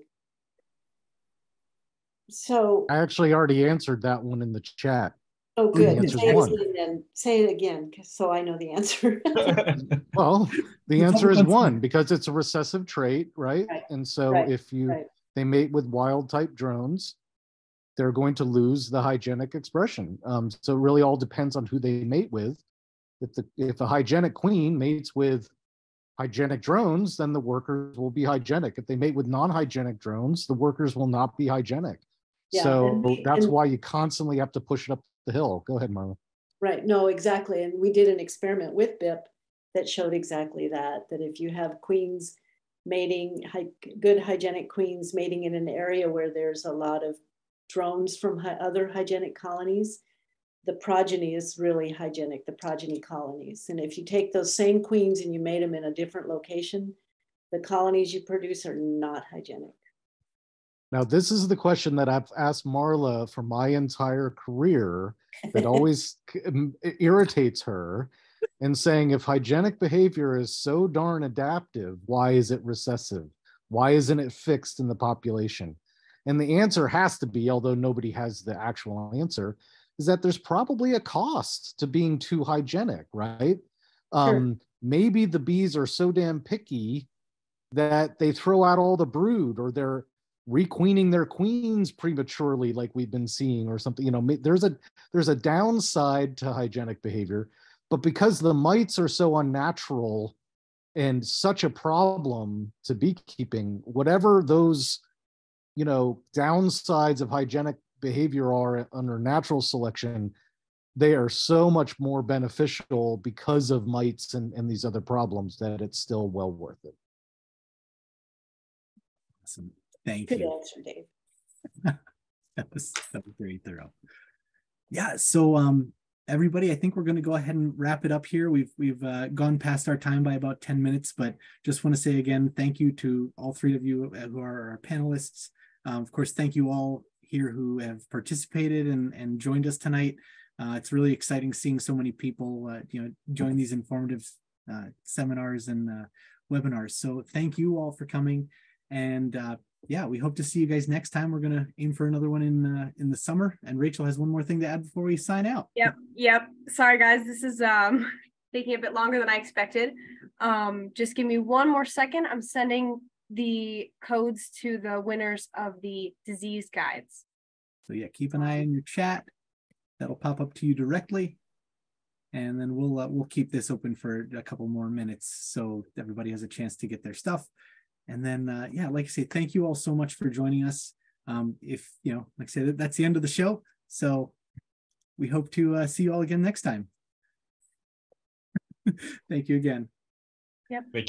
C: So
D: I actually already answered that one in the chat.
C: Oh, good.
D: Say
C: it again, so I know the answer.
D: Well, the answer is 1, because it's a recessive trait, right? And so if they mate with wild type drones, they're going to lose the hygienic expression. So it really all depends on who they mate with. If a hygienic queen mates with hygienic drones, then the workers will be hygienic. If they mate with non-hygienic drones, the workers will not be hygienic. Yeah, so that's why you constantly have to push it up the hill. Go ahead, Marla.
C: Right, no, exactly. And we did an experiment with BIP that showed exactly that if you have queens mating, good hygienic queens mating in an area where there's a lot of drones from other hygienic colonies, the progeny is really hygienic, the progeny colonies. And if you take those same queens and you mate them in a different location, the colonies you produce are not hygienic.
D: Now, this is the question that I've asked Marla for my entire career that always irritates her, and saying, if hygienic behavior is so darn adaptive, why is it recessive? Why isn't it fixed in the population? And the answer has to be, although nobody has the actual answer, is that there's probably a cost to being too hygienic, right? Sure. Maybe the bees are so damn picky that they throw out all the brood, or they're requeening their queens prematurely, like we've been seeing, or something. There's a downside to hygienic behavior, but because the mites are so unnatural and such a problem to beekeeping, whatever those downsides of hygienic behavior are under natural selection, they are so much more beneficial because of mites and these other problems, that it's still well worth it.
B: Awesome. Thank
C: you.
B: Good
C: answer, Dave.
B: that was very thorough. Yeah, so everybody, I think we're going to go ahead and wrap it up here. We've gone past our time by about 10 minutes, but just want to say again, thank you to all 3 of you who are our panelists. Of course, thank you all here who have participated and joined us tonight. It's really exciting seeing so many people join these informative seminars and webinars. So thank you all for coming. And yeah, we hope to see you guys next time. We're gonna aim for another one in the summer. And Rachel has one more thing to add before we sign out.
F: Yep. Sorry guys, this is taking a bit longer than I expected. Just give me one more second. I'm sending the codes to the winners of the disease guides.
B: So yeah, keep an eye on your chat. That'll pop up to you directly. And then we'll keep this open for a couple more minutes so everybody has a chance to get their stuff. And then yeah, like I say, thank you all so much for joining us. If you know, like I said, that's the end of the show. So we hope to see you all again next time. Thank you again.
F: Yep.
E: Thank you.